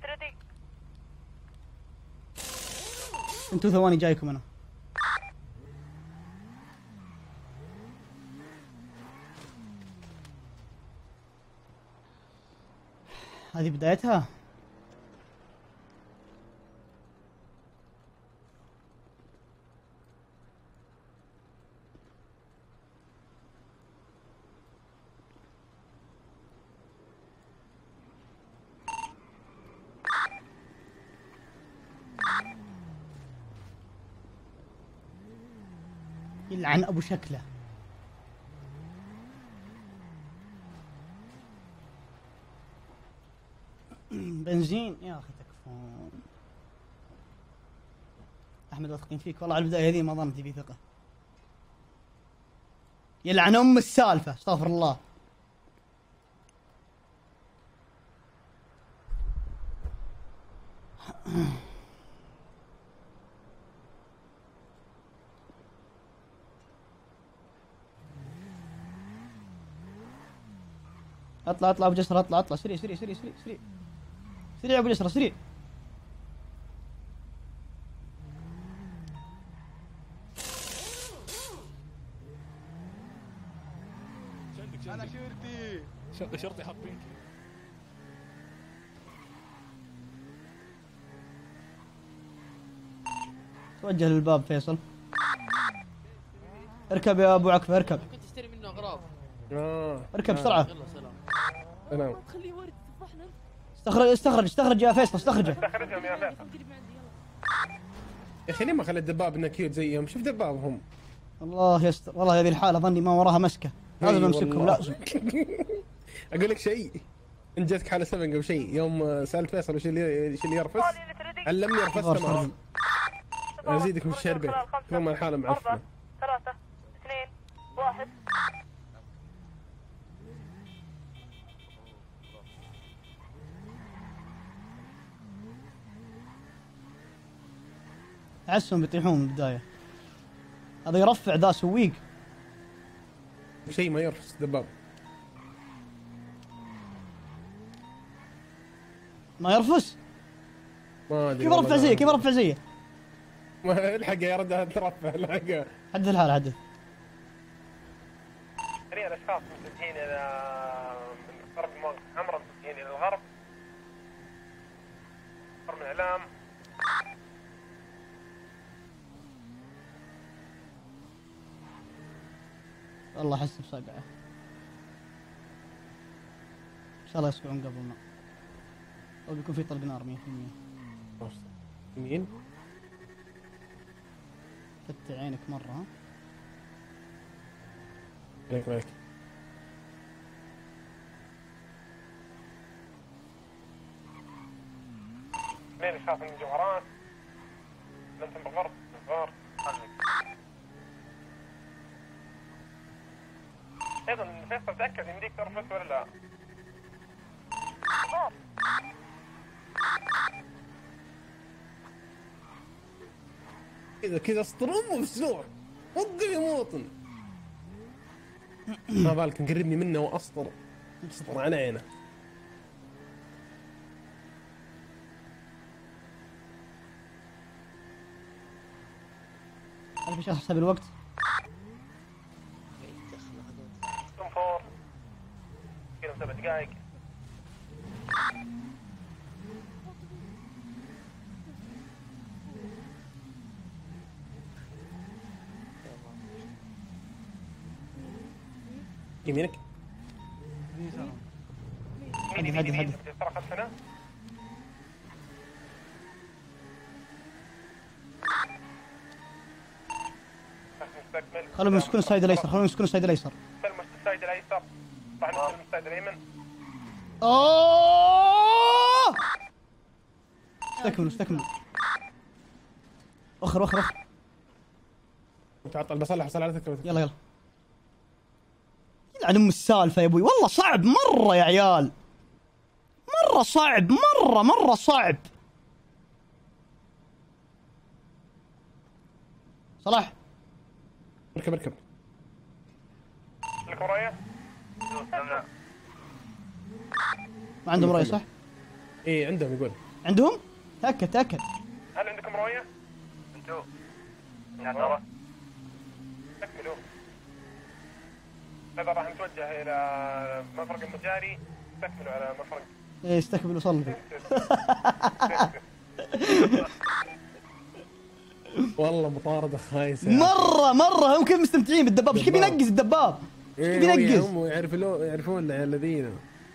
انتوا ثواني جايكم انا. هذه بدايتها. يلعن ابو شكله. بنزين يا اخي تكفون. احمد واثقين فيك والله. على البدايه هذه ما ظننت في ثقه. يلعن ام السالفه. استغفر الله. اطلع ابو جسر. اطلع سريع سريع سريع سريع سريع سريع ابو جسر سريع. انا شرطي حاطينك. توجه للباب فيصل. اركب يا ابو عكفه اركب. ممكن تشتري منه اغراض. اركب بسرعه. يلا سلام. سلام. تخليه وارد تفضحنا. استخرج يا فيصل. استخرجه. استخرجهم يا فيصل. يا اخي ليه ما خليت دباب انه كيوت زيهم؟ شوف دبابهم. الله يستر. والله هذه الحاله ظني ما وراها مسكه. لازم امسكهم لازم. اقول لك شيء. ان جاتك حاله سبق او شيء يوم سالت فيصل وش اللي يرفس؟ علمني رفست معه. ازيدكم الشربه. ثم الحاله معفنه. 3 2 1. احسهم بيطيحون من البدايه. هذا يرفع ذا سويق. شيء ما يرفس دباب. ما يرفس. ما ادري كيف رفع زيه؟ كيف رفع زيه؟ ما الحق يا رد ترفع الحق. حدث الحال حدث. جميع الاشخاص متجهين الى من غرب الموقف حمراء متجهين الى الغرب. من اعلام. والله احس بصقعه. ان شاء الله يسكعون قبلنا. او بيكون في طلق نار 100%. مين؟ فتح عينك مره ها. عليك. مين اشخاص من الجوهرات؟ انتم بالغرب بالغرب. ايضا فيصل تاكد ان يمديك ترفس ولا لا؟ كذا اسطروم ومسلوع. وقف يا مواطن. ما بالك نقربني منه واسطر على عينه. هل في شخص حسب الوقت؟ فور كذا 7 دقائق. يمينك. حدث. طرقت هنا. خلهم يمسكون السايد الايسر. السايد الايسر. طبعا نستلم السايد الايمن. اوه استكملوا. وخر. تعطل بصلح على ذكر. يلا يلعن ام السالفه يا ابوي. والله صعب مره يا عيال. مره صعب. مره صعب. صلاح اركب. لك ورايا؟ ما عندهم رأي صح؟ ايه عندهم يقول. عندهم؟ تاكد. هل عندكم رؤية؟ انتو يا ترى استكملوا. هذا راح نتوجه الى مفرق المجاري. استكملوا على مفرق. ايه استقبل وصل. والله مطاردة خايسة. مرة هم كيف مستمتعين بالدباب، ايش كيف ينقز الدباب؟ ايش كيف ينقز؟ هم يعرفون العيال الذين.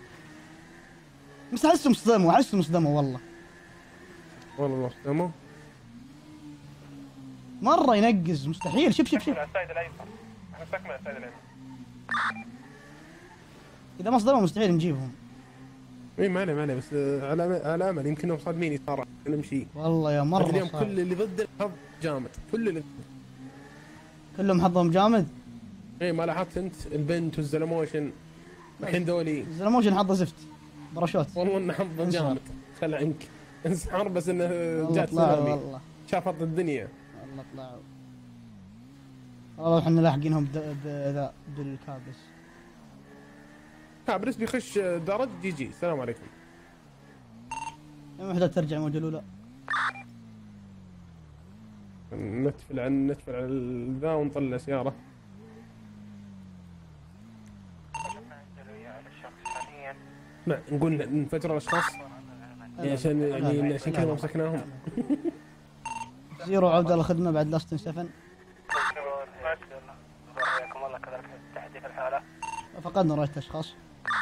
بس احسهم صدموا والله. والله مو مرة ينقز مستحيل. شوف على السايد الايسر. احنا نستكمل على السايد الايسر. اذا ما صدموا مستحيل نجيبهم. اي ما عليه بس على امل يمكنهم صادمين يصار نمشي. والله يا مرة اليوم صعب. كل اللي ضد الحظ جامد. كلهم حظهم جامد. اي ما لاحظت انت البنت والزلموشن الحين ذولي الزلموشن حظه زفت باراشوت. والله انه حظه جامد. خل عنك انسحر بس انه والله جات طلعوا سونامي والله. شافت الدنيا. والله طلعوا. والله احنا لاحقينهم بذا بالكابس. كابرس بيخش درج جي السلام عليكم. يوم وحدة ترجع موجة الأولى. نتفل على ذا ونطلع سيارة. لا نقول نفجر الاشخاص عشان كذا ما مسكناهم. زيرو عودة للخدمة بعد لاستن 7. حياكم الله كذلك تحديث الحالة. فقدنا رأيت أشخاص.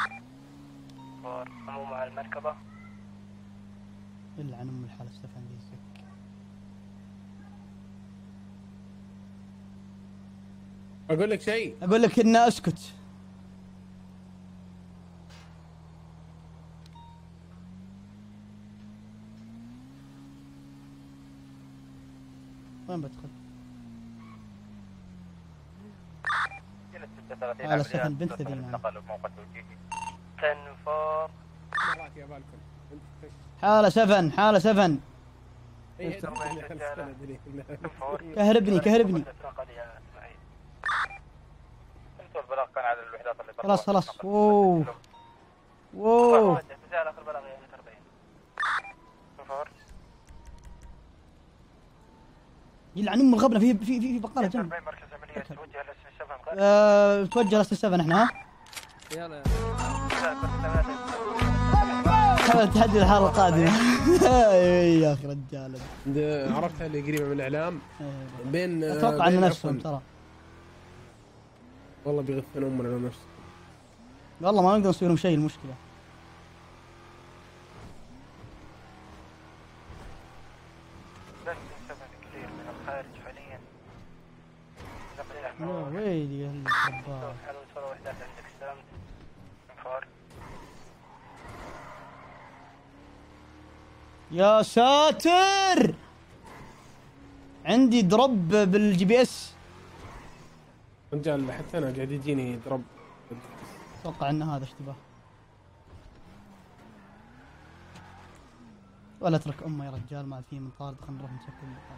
مو مع المركبة. إلا عن أم الحالة 7 دي الزك. اقول لك شيء. أقول لك إن أسكت. وين بدخل؟ على 7 بنت ذينا. حالة 7 حالة 7. كهربني. خلاص. اوه يلعن ام الغبنة. في بقالة جنب. توجه لست 7 احنا. يلا تحدي الحلقة القادمة. يا اخي رجال. عرفتها اللي قريبة من الاعلام بين اتوقع ان نفسهم ترى. والله بيغثون امنا لو نفس. والله ما نقدر نسوي لهم شيء المشكلة. يا ويلي يا الحباب. يا ساتر عندي دروب بالجي بي اس. رجال حتى انا قاعد يجيني دروب. اتوقع ان هذا اشتباه. ولا اترك امه يا رجال ما في مطارد. خلينا نروح نشكل المكان.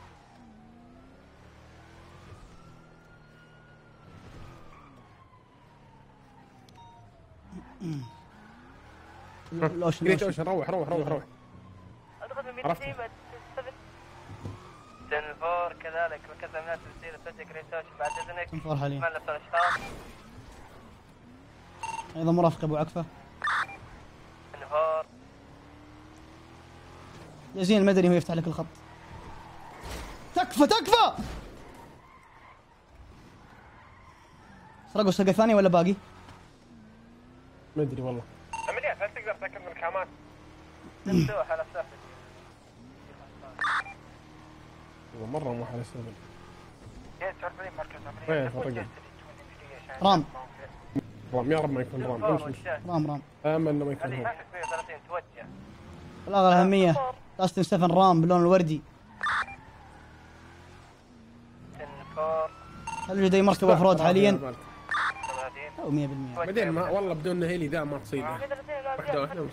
قريت اوشن روح عرفت. تنفور كذلك ركز الناس بتصير تسجل جريت اوشن بعد اذنك. تنفور حاليا. ما لسه الاشخاص. ايضا مرافق ابو عكفه. تنفور يزين المدني هو يفتح لك الخط. تكفى سرقوا السرقة ثانية ولا باقي؟ ما ادري والله. عمليات هل تقدر تاكد من الكامات؟ مفتوح على السافل. مرة مو على السبب. رام يا رب ما يكون رام. رام امل انه ما يكون رام. بلاغ الأهمية لاستن 7 رام باللون الوردي. هل يوجد أي مركب أفراد حاليا؟ أو 100%. بعدين ما والله بدون هيلي ذا ما تصيده. واحدة واحدة.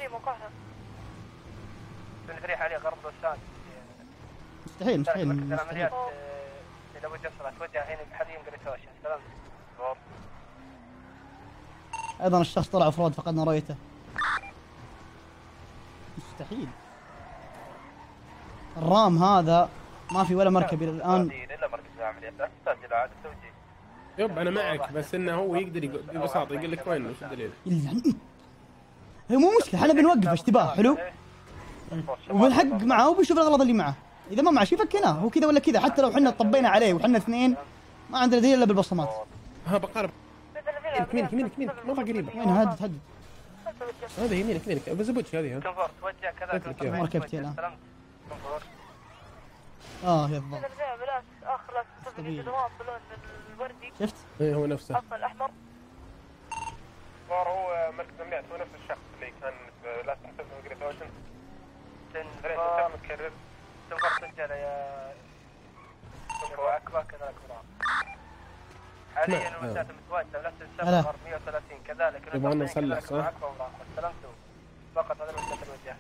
بنفريح عليه غرب الشام. مستحيل العمليات إذا ودي أصل أتوجه هنا حاليا قريت اوشن. سلام. أيضا الشخص طلع أفراد فقدنا رؤيته. مستحيل. الرام هذا ما في ولا مركب الى الان. الا مركز العمليات لا تستعجل عاد التوجيه. يب انا معك، بس انه هو يقدر ببساطه يقول لك وين وش الدليل. هي مو مشكله، احنا بنوقف اشتباه حلو وبنحقق معاه وبنشوف الاغراض اللي معه. اذا ما معه شي فكناه، هو كذا ولا كذا. حتى لو احنا طبينا عليه وحنا اثنين ما عندنا دليل الا بالبصمات. ها بقارب يمينك مره قريبه. وين هدد هذا يمينك بزبوتش هذه. تنفور توجه كذا مركبتي الان. تنفور يا الضبط. اخر دوام بلون الوردي. شفت؟ ايه هو نفسه. اصلا الاحمر. صار هو مركز العمليات، هو نفس الشخص اللي كان لا تحسب جريت اوشن. تنفور متكرر. تنفور سجل يا تنفور اكبر كذلك مرام. حاليا الوسائل متواجده نفس الشخص 130 كذلك. يبغى نصلح صح؟ استلمته فقط هذا الوسائل الوجه.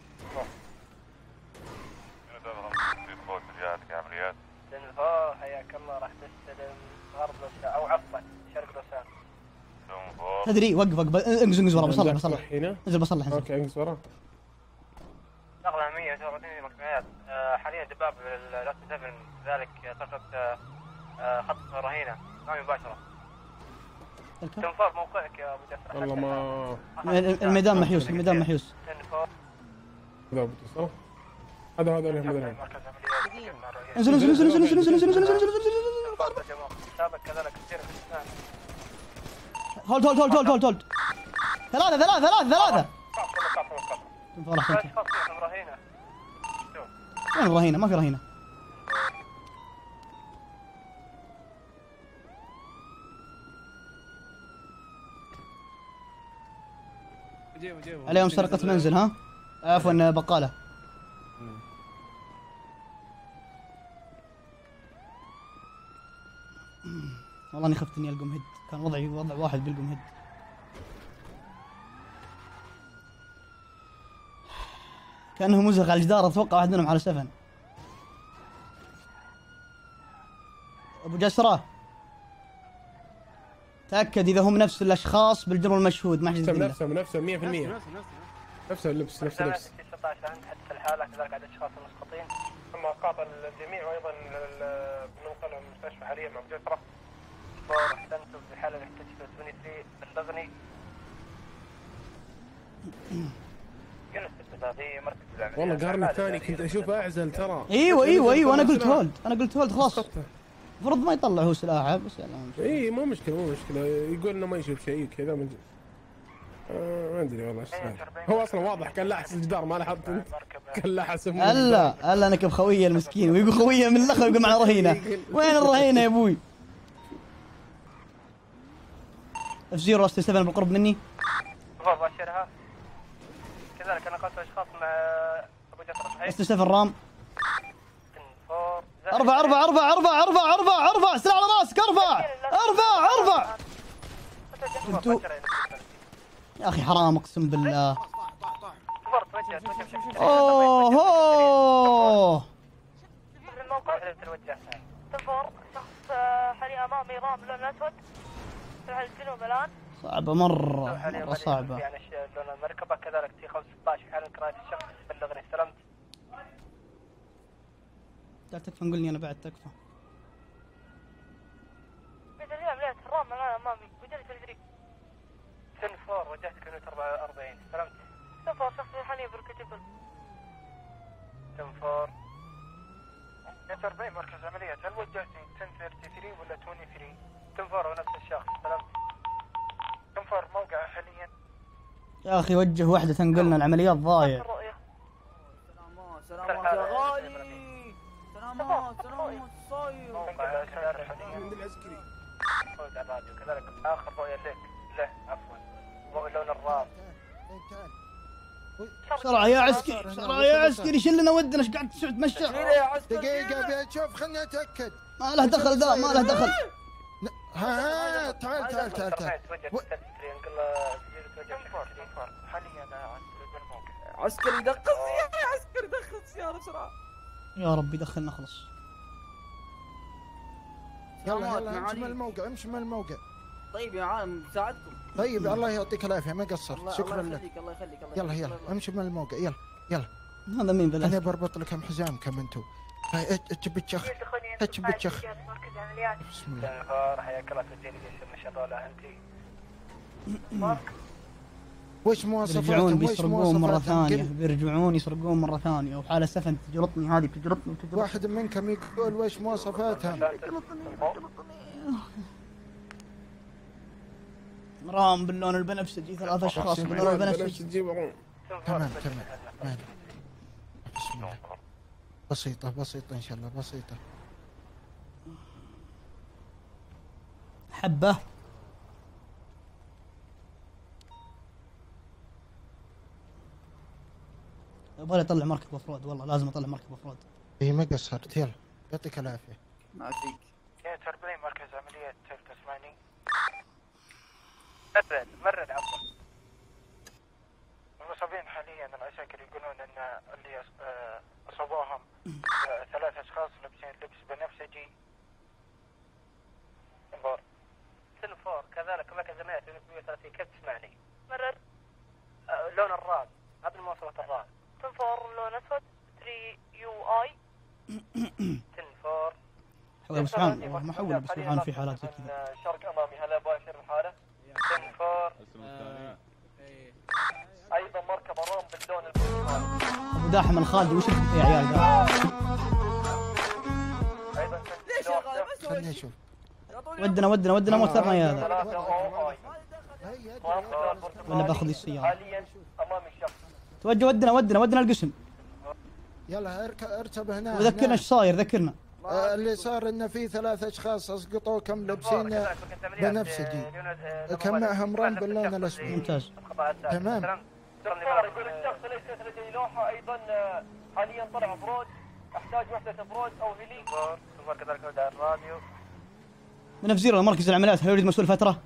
تنفور حياك الله راح تستلم غرب لوسان او عفوا شرق لوسان. تدري وقف انقز ورا بصلح هنا انزل بصلح. اوكي انقز ورا. نقلة 130 مقنعات. حاليا دباب لاست 7 ذلك سقط خط رهينة أمامي مباشرة. تنفور موقعك يا أبو جسر. والله ما الميدان محيوس تنفور هذا ابو جسر. هذا اللي هم انزل سابق كذلك كثير من الإسلام. هولد ثلاثة. تنفور احسنت. رهينة. وين الرهينة؟ ما في رهينة. عليهم سرقة منزل ها؟ عفوا بقالة. والله اني خفت اني القم هيد، كان وضعي وضع واحد بالقم هيد. كانه مزق على الجدار، اتوقع واحد منهم على 7. ابو جسرة تأكد اذا هم نفس الاشخاص بالجرم المشهود، ما حد نفسه 100%. نفس اللبس. 16 عند حدث الحالة كذلك عدد اشخاص مسقطين. ثم قاطع الجميع وايضا بننقلهم المستشفى حاليا مع ابو جسرة. احسنتم في حالة اكتشفت 23 بلغني. والله قارن الثاني كنت اشوفه اعزل ترى. ايوه انا قلت هولد خلاص. المفروض ما يطلع هو سلاحه بس اي مو مشكلة يقول انه ما يشوف شيء كذا ما ادري والله ايش هو اصلا واضح كان لاحس الجدار ما لاحظت انت. كان لاحس الا نكب خويه المسكين ويقول خويه من الاخر يقول معنا رهينه. وين الرهينه يا ابوي؟ F0 لاست 7 بالقرب مني. باشرها كذلك انا قتلت اشخاص مع ابو جسر صحيح. لاست 7 رام. ارفع سلاح على راسك. ارفع انتو يا اخي حرام اقسم بالله. اوه تنفور شخص حاليا امامي رام لون اسود في الجنوب الان. صعبة مرة صعبة. يعني لون المركبة كذلك تي 16 في حال قراءة الشخص بلغني. استلمت. لا تكفى نقولني انا بعد تكفى. مثل عمليات الرام الان امامي وجدت تدريب. تنفور وجهت كيلومتر 44. استلمت. تنفور شخص حاليا بالكتب. تنفور 40 مركز عمليات. هل وجهتي 1033 ولا 23؟ تنفور ونفس الشخص. استلمت. تنفور موقع حاليا. يا اخي وجه وحدة تنقلنا العمليات ضايع. سلامات يا غالي. سلامات صاير. موقع الشارع حاليا عند العسكري. فوق على الراديو كذلك اخر رؤية له عفوا ضوء لون الراب. بسرعة يا عسكري شلنا ودنا. ايش قاعد تمشى؟ دقيقة ابي اشوف خلني اتأكد. ما له دخل ها تعال عسكري دخل سيارة بسرعة. يا رب يدخلنا خلص. يلا امشي من الموقع. طيب يا عالم بساعدكم. طيب الله يعطيك العافية ما قصرت. شكرا لك. الله يخليك. يلا امشي من الموقع. يلا هذا مين انا بلا؟ بربط لكم حزامكم انتم. هاي اتش بتشخ اتش بتشخ. بسم الله. حياك الله تسجيل جيش الشغاله انت. وش مواصفاتهم؟ بيرجعون وش بيسرقون مرة مواصفاتهم؟ ثانية، قل. بيرجعون يسرقون مرة ثانية، وحالة سفن تجلطني هذه تجلطني. واحد منكم يقول وش مواصفاتهم؟ رام باللون البنفسجي، 3 أشخاص باللون البنفسجي. تمام. مالي. بسم الله. بسيطة ان شاء الله بسيطة. حبة. يبغى يطلع مركب افراد، والله لازم اطلع مركب افراد. اي ما قصرت، يلا يعطيك العافية. ما فيك. يا تربلين مركز عمليات تسمعني؟ مرد عفوا. المصابين حاليا العساكر يقولون ان اللي اصابوهم 3 اشخاص لابسين لبس بنفسجي. تنفور كذلك مركز عمليات 130. كيف تسمعني؟ مرر. لون الراد، هذه المواصفات الراد. تنفور لون اسود 3UI. تنفور حول سبحان الله، ما حول بس سبحان في حالات زي كذا. شرق امامي، هلا باشر الحاله. تنفور ايضا مركب رام باللون البرتقالي. ابو داحم الخالدي وش يا عيال ذا؟ ايضا ليش يا غالي بس خليني اشوف. ودنا موترنا يا هذا، 3 OI. ولا باخذ السيارة. حاليا امامي الشخص. توجه ودنا القسم. يلا اركب هنا. وذكرنا ايش صاير، ذكرنا. اللي صار انه في 3 اشخاص اسقطوكم لابسين بنفسجي، كم معهم رام باللون الاسود. ممتاز. تمام. يقول الشخص ليست لديه لوحه. ايضا حاليا طلع افرود، احتاج وحده افرود او هليكوبتر. كذلك ودع الراديو. من F0 مركز العمليات، هل يريد مسؤول فترة؟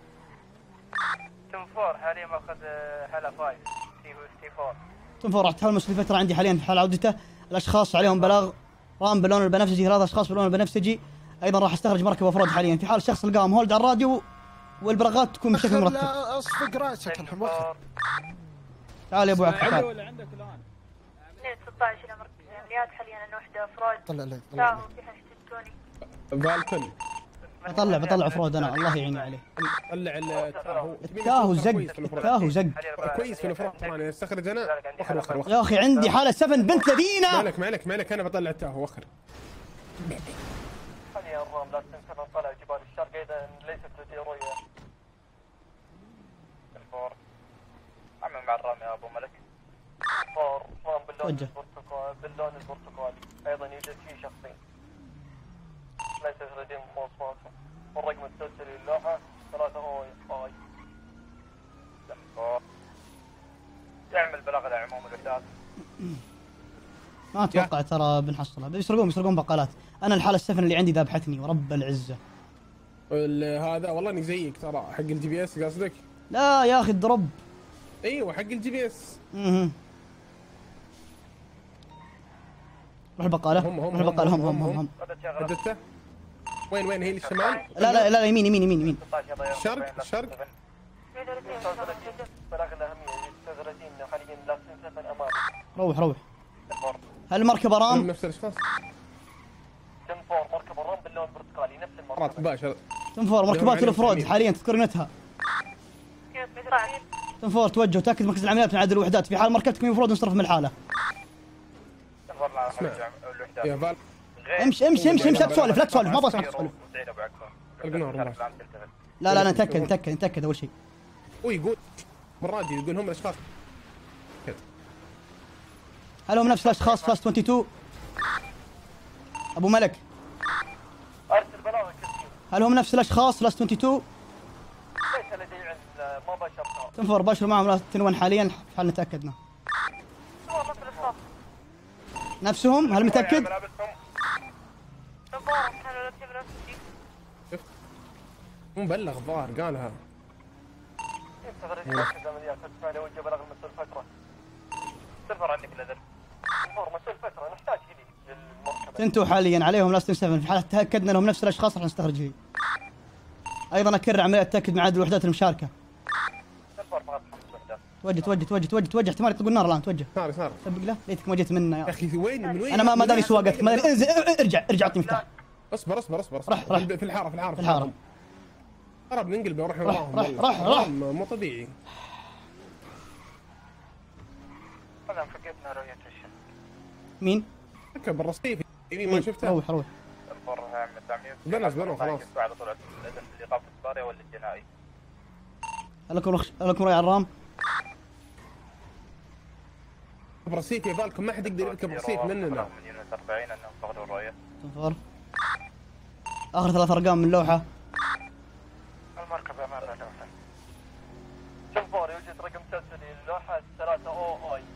تنفور حاليا ماخذ حاله 5 تي 4. تنفور راح تحول مسؤول فترة عندي حاليا في حال عودته. الاشخاص عليهم بلاغ، رام باللون البنفسجي، 3 اشخاص باللون البنفسجي. ايضا راح استخرج مركب افراد حاليا في حال الشخص لقاهم هولد على الراديو، والبلاغات تكون بشكل مرتب. لا اصفق راسك الحين وقت. تعال يا ابو عكا تعال. 16 الى مركز العمليات حاليا ان وحده افراد. طلع لي تاهو في حشد التوني. فالكن بطلع افراد انا، الله يعيني عليه. طلع التاهو. التاهو زق. كويس في الافراد طبعا. استخرج انا وخر. يا اخي عندي حالة 7 بنت لذينة. مالك انا بطلع التاهو وخر. حاليا الرام لا تنسى طلع جبال الشرق ايضا ليست لديه رؤيه. الفور عمل مع الرام يا ابو ملك. فور رام باللون البرتقالي. ايضا يوجد فيه شخصين ليست لديهم مواصفاتهم، والرقم التسجيلي للوحه 3 OI. يعمل بلاغ لعموم الوحدات. ما اتوقع ترى بنحصلها، بيسرقون بقالات. انا الحالة 7 اللي عندي ذابحتني ورب العزة. هذا والله اني زيك ترى، حق الGPS قصدك؟ لا يا اخي الدروب. ايوه حق الGPS. روح البقالة. هم ردته؟ وين هي الشمال؟ لا يمين. شرق. بلاغ الاهميه يستغرقين حاليا لا تنسى امامي. روح. هل مركبة رام؟ نفس الاشخاص. تنفور مركب الرام باللون البرتقالي نفس المركب. مرات مباشر. تنفور مركبات الافراد حاليا تذكرنتها. تنفور توجه وتاكد مركز العمليات من عدد الوحدات، في حال مركبتكم المفروض نصرف من الحالة. اسمع يا فال امشي لا تسولف ما ابغى اسمعك تسولف. لا نتاكد اول شيء. ويقول بالراديو يقول هم الاشخاص. هل هم نفس الاشخاص فلاس 22 ابو ملك؟ ارسل بلاغ. هل هم نفس الاشخاص فلاس 22؟ ليس لدي علم ما بشرتها. تنفور باشر معهم تنون حاليا في حال نتاكدنا. نفسهم؟ هل متاكد؟ مو مبلغ الظاهر قالها. وجه بلغ المسؤول فتره. تنفر عندك الاذن. تنفر مسؤول فتره نحتاج اليه للمركبه. انتوا حاليا عليهم لاست 7 في حال تاكدنا انهم نفس الاشخاص راح نستخرج هي. ايضا اكرر عمليه تاكد من عدد الوحدات المشاركه. تنفر فقط 5 وحدات. توجه احتمال يطلقون النار الان. توجه صار سبق له. ليتك ما جيت منه يا اخي وين من وين؟ انا ما داني سواقتك ما داني. انزل ارجع اعطني مفتاح. اصبر روح. في الحاره قرب ننقلب ونروح وراهم. راح مو طبيعي. هذا فقدنا رؤية الشمس. مين؟ ركب الرصيف ما شفته. روح انظر عم التعمير. بنوا خلاص. على طول الاذن الايقاف الطارئ ولا الجنائي. لكم رأي عرام. رصيف يا بالكم ما حد يقدر يركب رصيف مننا. من يونت 40 انهم فقدوا الرؤية. تنفر. اخر 3 ارقام من اللوحة. المركب امام اللوحة. تنفر يوجد رقم تسجيلي اللوحة 3 او اي.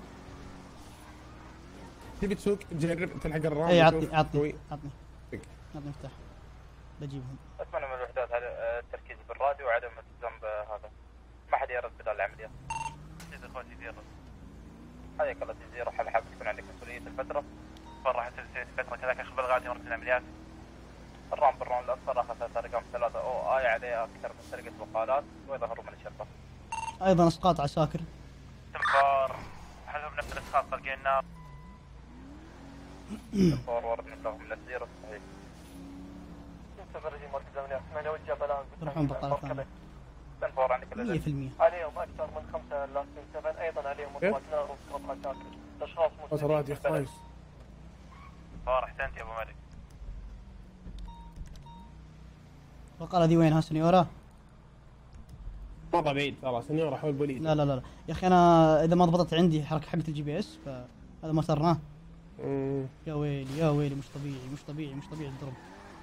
تبي تسوق تجرب تلحق الرام. اي عطني مفتاح بجيبهم. اتمنى من الوحدات التركيز بالراديو وعدم الالتزام بهذا. ما حد يرد بدال العملية. جد اخوتي زيرو. حياك الله زيرو. حاب تكون عندك مسؤولية الفترة. راح تسوي الفترة كذاك اخبر غادي مركز العمليات. الرام بالرام الاصفر اخذ رقم 3 او اي عليه اكثر من سرقة وقالات ويظهروا من الشرطة. ايضا اسقاط عساكر. تنفار حسب نفس الاسقاط طلقين النار. تنفار ورد نبلغ من الزيرو صحيح. مركز العمليات ما نوجه بلاغ. بروحون بقالة ثانية. تنفار عندك 100%. عليهم اكثر من 5 لاستين 7 ايضا عليهم اطلاق نار وقطع عساكر. اشخاص راديو كويس. تنفار احسنت يا ابو مالك. البقالة ذي وينها سنيورة؟ مرة بعيد ترى سنيورة حول البوليس. لا يا اخي انا اذا ما ضبطت عندي حركة حقة الجي بي اس فهذا ما صرناه. يا ويلي مش طبيعي الضرب.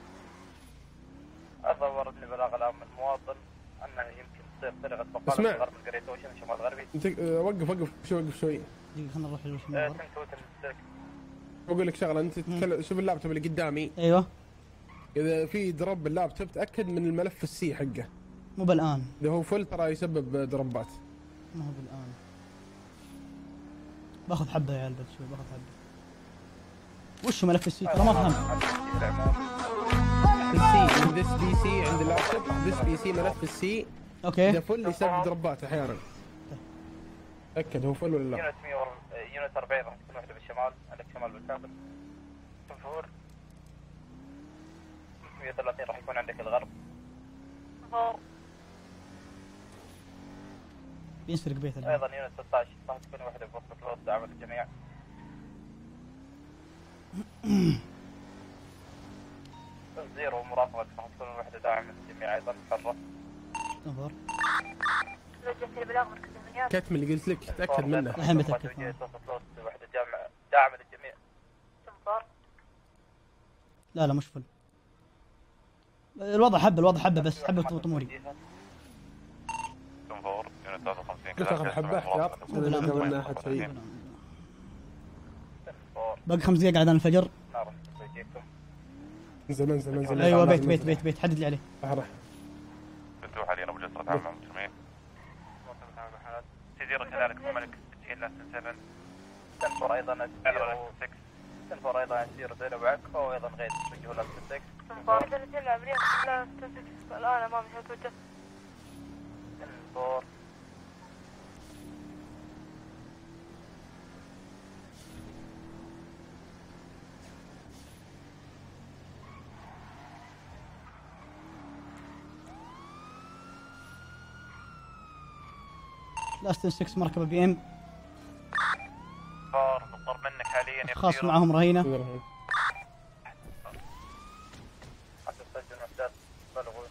أيضا وردني بلاغ الآن من مواطن أنه يمكن تصير سرقة بقالة في غرب القرية توشن الشمال الغربي. وقف شوي. دقيقة خلنا نروح للشمال. بقول لك شغلة انت شوف اللابتوب اللي قدامي. ايوه. إذا في دروب اللابتوب تأكد من الملف السي حقه. مو بالآن. إذا هو فل ترى يسبب دروبات. ما هو بالآن. باخذ حبة يا عيال بس شوي باخذ حبة. وش ملف السي ترى ما فهمت. السي عند اس بي سي عند اللابتوب اس بي سي ملف السي. اوكي. اذا فل يسبب دروبات احيانا. تاكد هو فل ولا لا. يونت 40 راح تكون واحده بالشمال عندك شمال بالكامل. تنفور 130 راح يكون عندك الغرب. بينسرق بيت ايضا يونت 16 راح تكون واحده بوسط الوسط دعم الجميع. زيرو مرافقة راح تكون الوحدة داعم الجميع أيضا حرة. تنفر. وجهت البلاغ مركز العمليات. كتم اللي قلت لك تأكد منه. الحين بتأكد. وحدة داعم للجميع. تنفر. لا مش فل. الوضع حبة بس حبة طموري. تنفور يونت 53 قلت اخذ حبة احتياط قبل احد شيء. باقي 5 دقائق على الفجر. انزل. ايوه بيت حدد لي عليه. راح بتروح علينا بجسرة عامة مسلمين. تدير كذلك ملك تسجيل لاستن 7. تنفر ايضا السيرو 6. تنفر ايضا السيرو زينب عكفة وايضا غير توجهوا لاستن 6. تنفر. إذا نتم العملية لاستن 6 الآن أمامي توجه. تنفر. لاستن 6 مركبة بي ام. بالضرب منك حاليا خاص معهم رهينة. حتى تسجل وحدات بلغوني.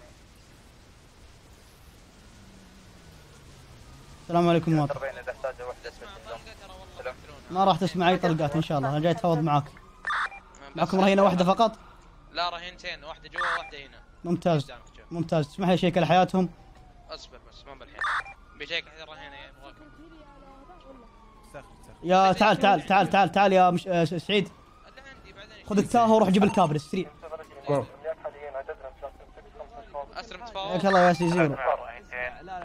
السلام عليكم مواطن. 40 إذا احتاج وحدة سجل. ما راح تسمع اي طلقات ان شاء الله. انا جاي اتفاوض معاك. معكم رهينة واحدة فقط؟ لا رهينتين واحدة جوا واحدة هنا. ممتاز تسمح لي شيك على حياتهم؟ اصبر بس ما بالحين. بيشيك على الرهينة يا تعال يا سعيد. خذ التاهو وروح جيب الكابل السريع. اسلم تفاوض. ياك الله يا سي زيرو. لا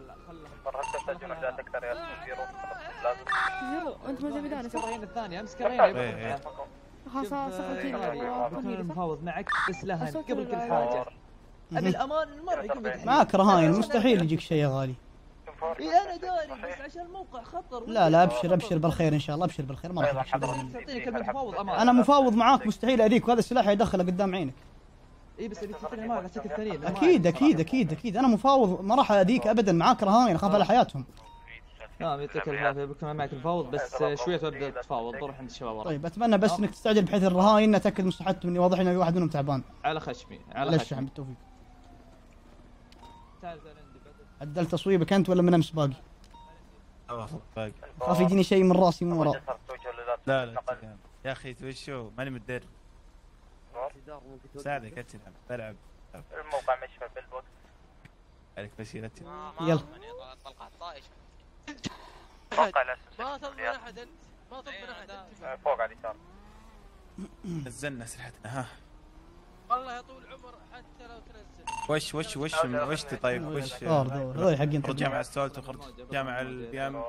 زيرو انت ما تبي دانس الرهينة الثانية امسك الرهينة. خلاص المفاوض معك بس لها قبل كل حاجة. ابي الامان المرة يكون معك رهاين مستحيل يجيك شيء يا غالي. اي انا داري بس عشان الموقع خطر. لا لا ابشر ابشر بالخير ان شاء الله، ابشر بالخير، ما راح ابشر. تعطيني كلمة مفاوض امان. انا مفاوض معاك مستحيل اذيك، وهذا السلاح يدخله قدام عينك. اي بس ابي تفتني معك عشان الثانيين. اكيد اكيد اكيد اكيد انا مفاوض، ما راح اذيك ابدا، معاك رهاين اخاف على حياتهم. نعم يعطيك العافية، بكون معك المفاوض بس شوية وابدا تتفاوض، بروح عند الشباب. طيب اتمنى بس انك تستعجل بحيث الرهاين اتاكد من صحتهم، اني واضح ان واحد منهم تعبان. على خشمي على على خشمي. الشحن بالتوفيق. تعال عندي بدل. عدل تصويبك انت ولا من امس باقي؟ باقي. خاف يجيني شيء من راسي من وراء. لا لا يا اخي توشو ماني متدرب. ساعدك اتلعب بلعب. الموقع مشفى بالبوكس. عليك مسيرة. يلا. طلقات طائش. موقع الاسم. ما تضمن احد انت، ما تضمن احد. فوق على اليسار. نزلنا اسلحتنا ها. والله يا طول العمر حتى لو تنزل. وش طيب وش؟ هذول حقين خرج جامع السولت وخرج جامع البيام.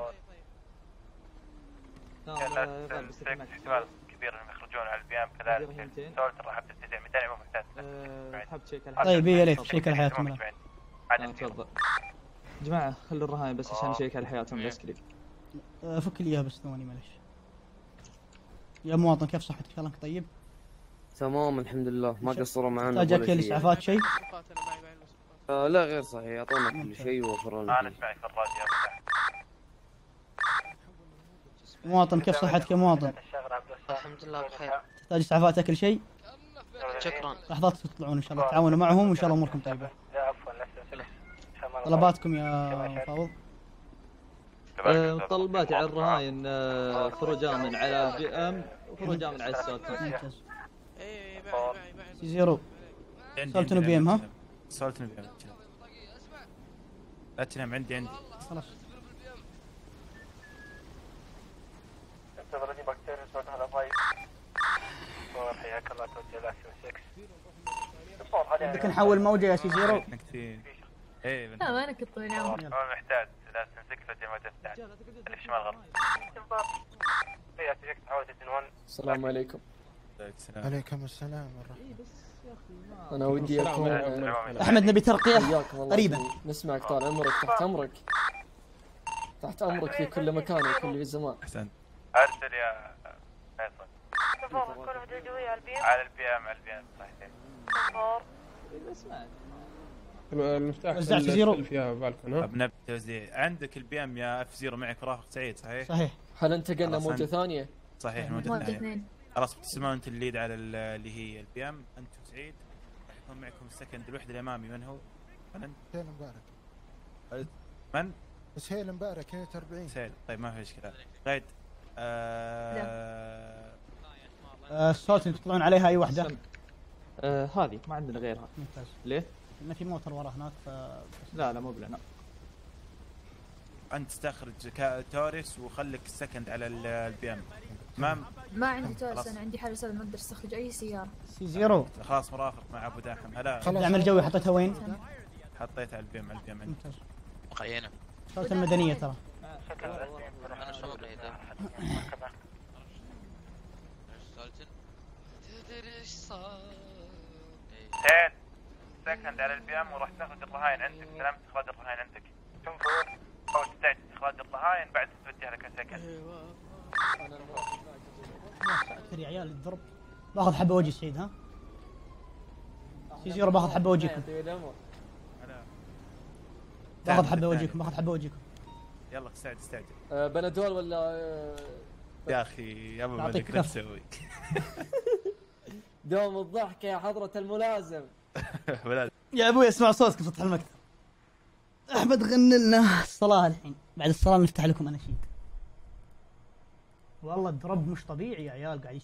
احتمال كبير انهم يخرجون على البيام كذلك. سولت راح تتجه ميداني مو محتاج. طيب يا ليت شيك على حياتهم. تفضل. جماعة خلوا الرهاين بس عشان نشيك على حياتهم العسكري. فك لي اياها بس ثواني معلش. يا مواطن كيف صحتك؟ ان شاء الله انك طيب؟ تمام الحمد لله، ما قصروا معنا. تحتاج اكل اسعافات شيء؟ لا غير صحيح، يعطونا كل شيء ووفروا لنا. انا اسمعك في الراديو. مواطن كيف صحتك يا مواطن؟ الحمد لله بخير. تحتاج اسعافات اكل شيء؟ شكرا. لحظات تطلعون ان شاء الله، تعاونوا معهم وان شاء الله اموركم طيبه. طلباتكم يا مفاوض؟ طلباتي على الرهاين خروج امن على بي ام وخروج امن على السولتون. ممتاز. سي زيرو سولتون بي ام ها؟ سولتون بي ام. لا تنام عندي خلاص. حياك الله توجه ل 6. بدك نحول موجه يا سي زيرو؟ ايه لا ما انا كنت طويل عمري. ما محتاج لا تنسك فجأة ما تفتح. اللي شمال غرب. هي تجيك تحاول تتنون. السلام عليكم. عليكم السلام ورحمة. انا ودي اكون احمد نبي ترقيه قريبا. نسمعك طال عمرك، تحت امرك. تحت امرك في كل مكان وكل زمان. احسنت. ارسل يا فيصل. على البي ام صحيح. المفتاح وزعت زيرو فيها بالكون ها. بنبدا توزيع. عندك البي ام يا اف زيرو معك رافق سعيد صحيح؟ صحيح. هل انتقلنا موجة ثانية؟ صحيح موجة ثانية. خلاص بتسمعون انت الليد على اللي هي البي ام، انت وسعيد راح يكون معكم السكند الوحده الامامي. من هو؟ سهيل مبارك. من؟ سهيل مبارك هي 40. سهيل طيب ما في اشكال. قيد السولتون تطلعون عليها اي واحده؟ هذه ما عندنا غيرها. ممتاز. ليه؟ لان في موتر ورا هناك لا مو بلنا. انت تستخرج توريس وخليك السكند على البي ام. تمام. ما عندي تورس، انا عندي حارس ما اقدر استخرج اي سياره. سي زيرو خلاص مرافق مع ابو داحم. هلا الدعم الجوي حطيتها وين؟ حطيتها على البي ام. على البي ام ممتاز. مقينه. صوت المدنيه ترى. انا شو مقيده؟ تدري ايش صار؟ زين سكند على البي ام وراح تاخذ الرهاين عندك. سلامة اخراج الرهاين عندك. تنفذ او تستعد اخراج الرهاين بعد توجه لك سكند. اكثر يا عيال الضرب. باخذ حبه وجه سعيد ها؟ سي زيرو باخذ حبه وجهكم. باخذ حبه وجهكم. باخذ حبه وجهكم. يلا استعد. بنادول ولا يا اخي يا ابو مالك لا تسوي. دوم الضحك يا حضرة الملازم. يا ابوي اسمع صوتك سطح المكتب. احمد غني لنا الصلاة الحين، بعد الصلاة نفتح لكم اناشيد. والله الضرب مش طبيعي يا عيال، قاعد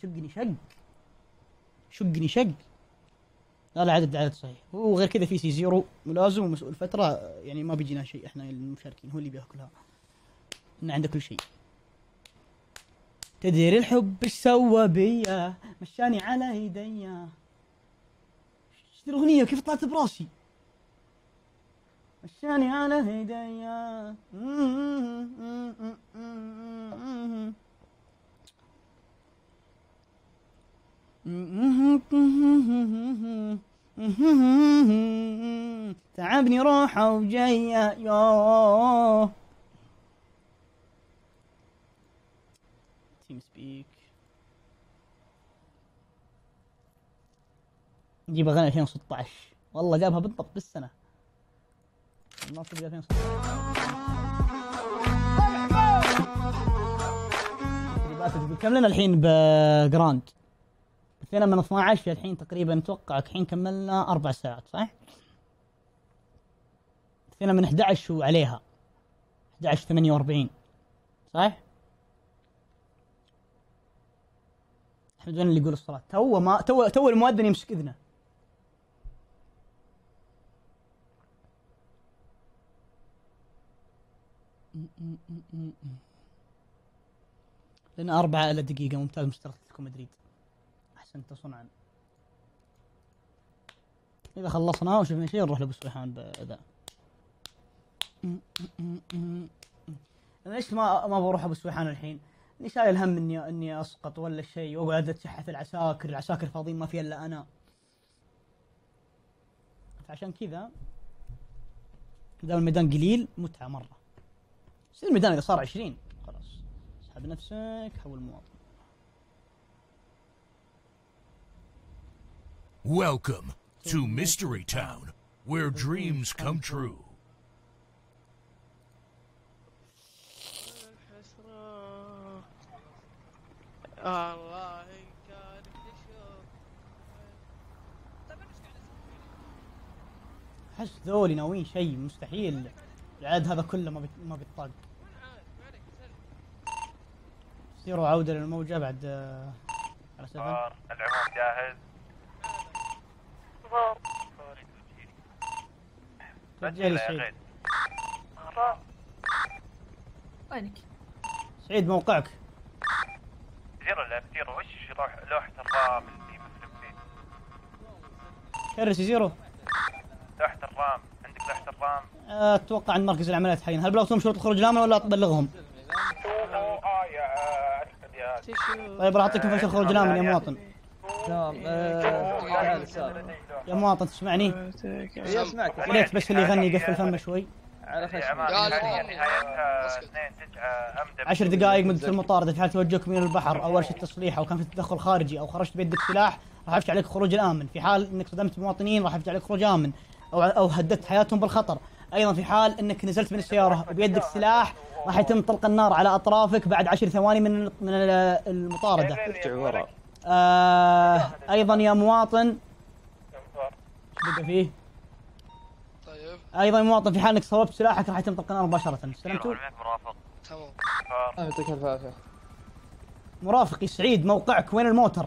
يشقني شق. لا عدد صحيح. وغير كذا في سي زيرو ملازم ومسؤول فترة، يعني ما بيجينا شيء احنا المشاركين، هو اللي بياكلها. إن عنده كل شيء. تدري الحب ايش سوى بيا، مشاني على ايديا. ايش الاغنية كيف طلعت براسي؟ مشاني على ايديا. تعبني روحه وجايه يوه. تيم سبيك نجيب اغاني 2016 والله جابها بالضبط بالسنه. الناصر 2016 كم لنا الحين بجراند؟ بدينا من 12 الحين تقريبا اتوقع الحين كملنا 4 ساعات صح؟ بدينا من 11 وعليها 11:48 صح؟ احمد وين اللي يقول الصلاة؟ تو المؤذن يمسك اذنه. لنا 4 إلى دقيقة. ممتاز مستر أتلتيكو مدريد، أحسنت صنعا. إذا خلصنا وشفنا شيء نروح لأبو سويحان بأداء. أنا ليش ما بروح أبو سويحان الحين؟ إني شايل هم إني أسقط ولا شيء وأقعد أتشحث العساكر فاضيين ما في إلا أنا. فعشان كذا دام الميدان قليل متعة مرة. بس الميدان إذا صار 20 خلاص اسحب نفسك حول مواطن. Welcome to Mystery Town, where dreams come true. الله كان بشوف. حس ذولي ناويين شيء مستحيل. العدد هذا كله ما بيطاق. سيروا عودة للموجة بعد على 7. العموم جاهز. توجه لي سعيد. وينك؟ سعيد موقعك. زيرو وش لوحة الرام اللي مسلم فيه؟ كرس زيرو. لوحة الرام، عندك لوحة الرام؟ اتوقع عند مركز العمليات حاليا. هل بلغتهم شروط الخروج الامن ولا تبلغهم؟ طيب راح اعطيكم فشل الخروج الامن يا مواطن. تمام. يا مواطن تسمعني؟ اسمعك. يا ريت بس اللي يغني يقفل فمه شوي. على خشمك. 10 دقائق مدة المطاردة. في حال توجهكم إلى البحر أو ورشة تصليح أو كان في تدخل خارجي أو خرجت بيدك سلاح راح يفتح عليك خروج الآمن. في حال إنك صدمت مواطنين راح يفتح عليك خروج آمن أو هددت حياتهم بالخطر. أيضا في حال إنك نزلت من السيارة وبيدك سلاح راح يتم طلق النار على أطرافك بعد 10 ثواني من المطاردة. أيضا يا مواطن بقى فيه. طيب. أيضا يا مواطن في حال إنك صوبت سلاحك راح يتم طلق النار مباشرة. استلمتوا؟ تمام. يعطيك العافية. مرافقي سعيد موقعك وين الموتر؟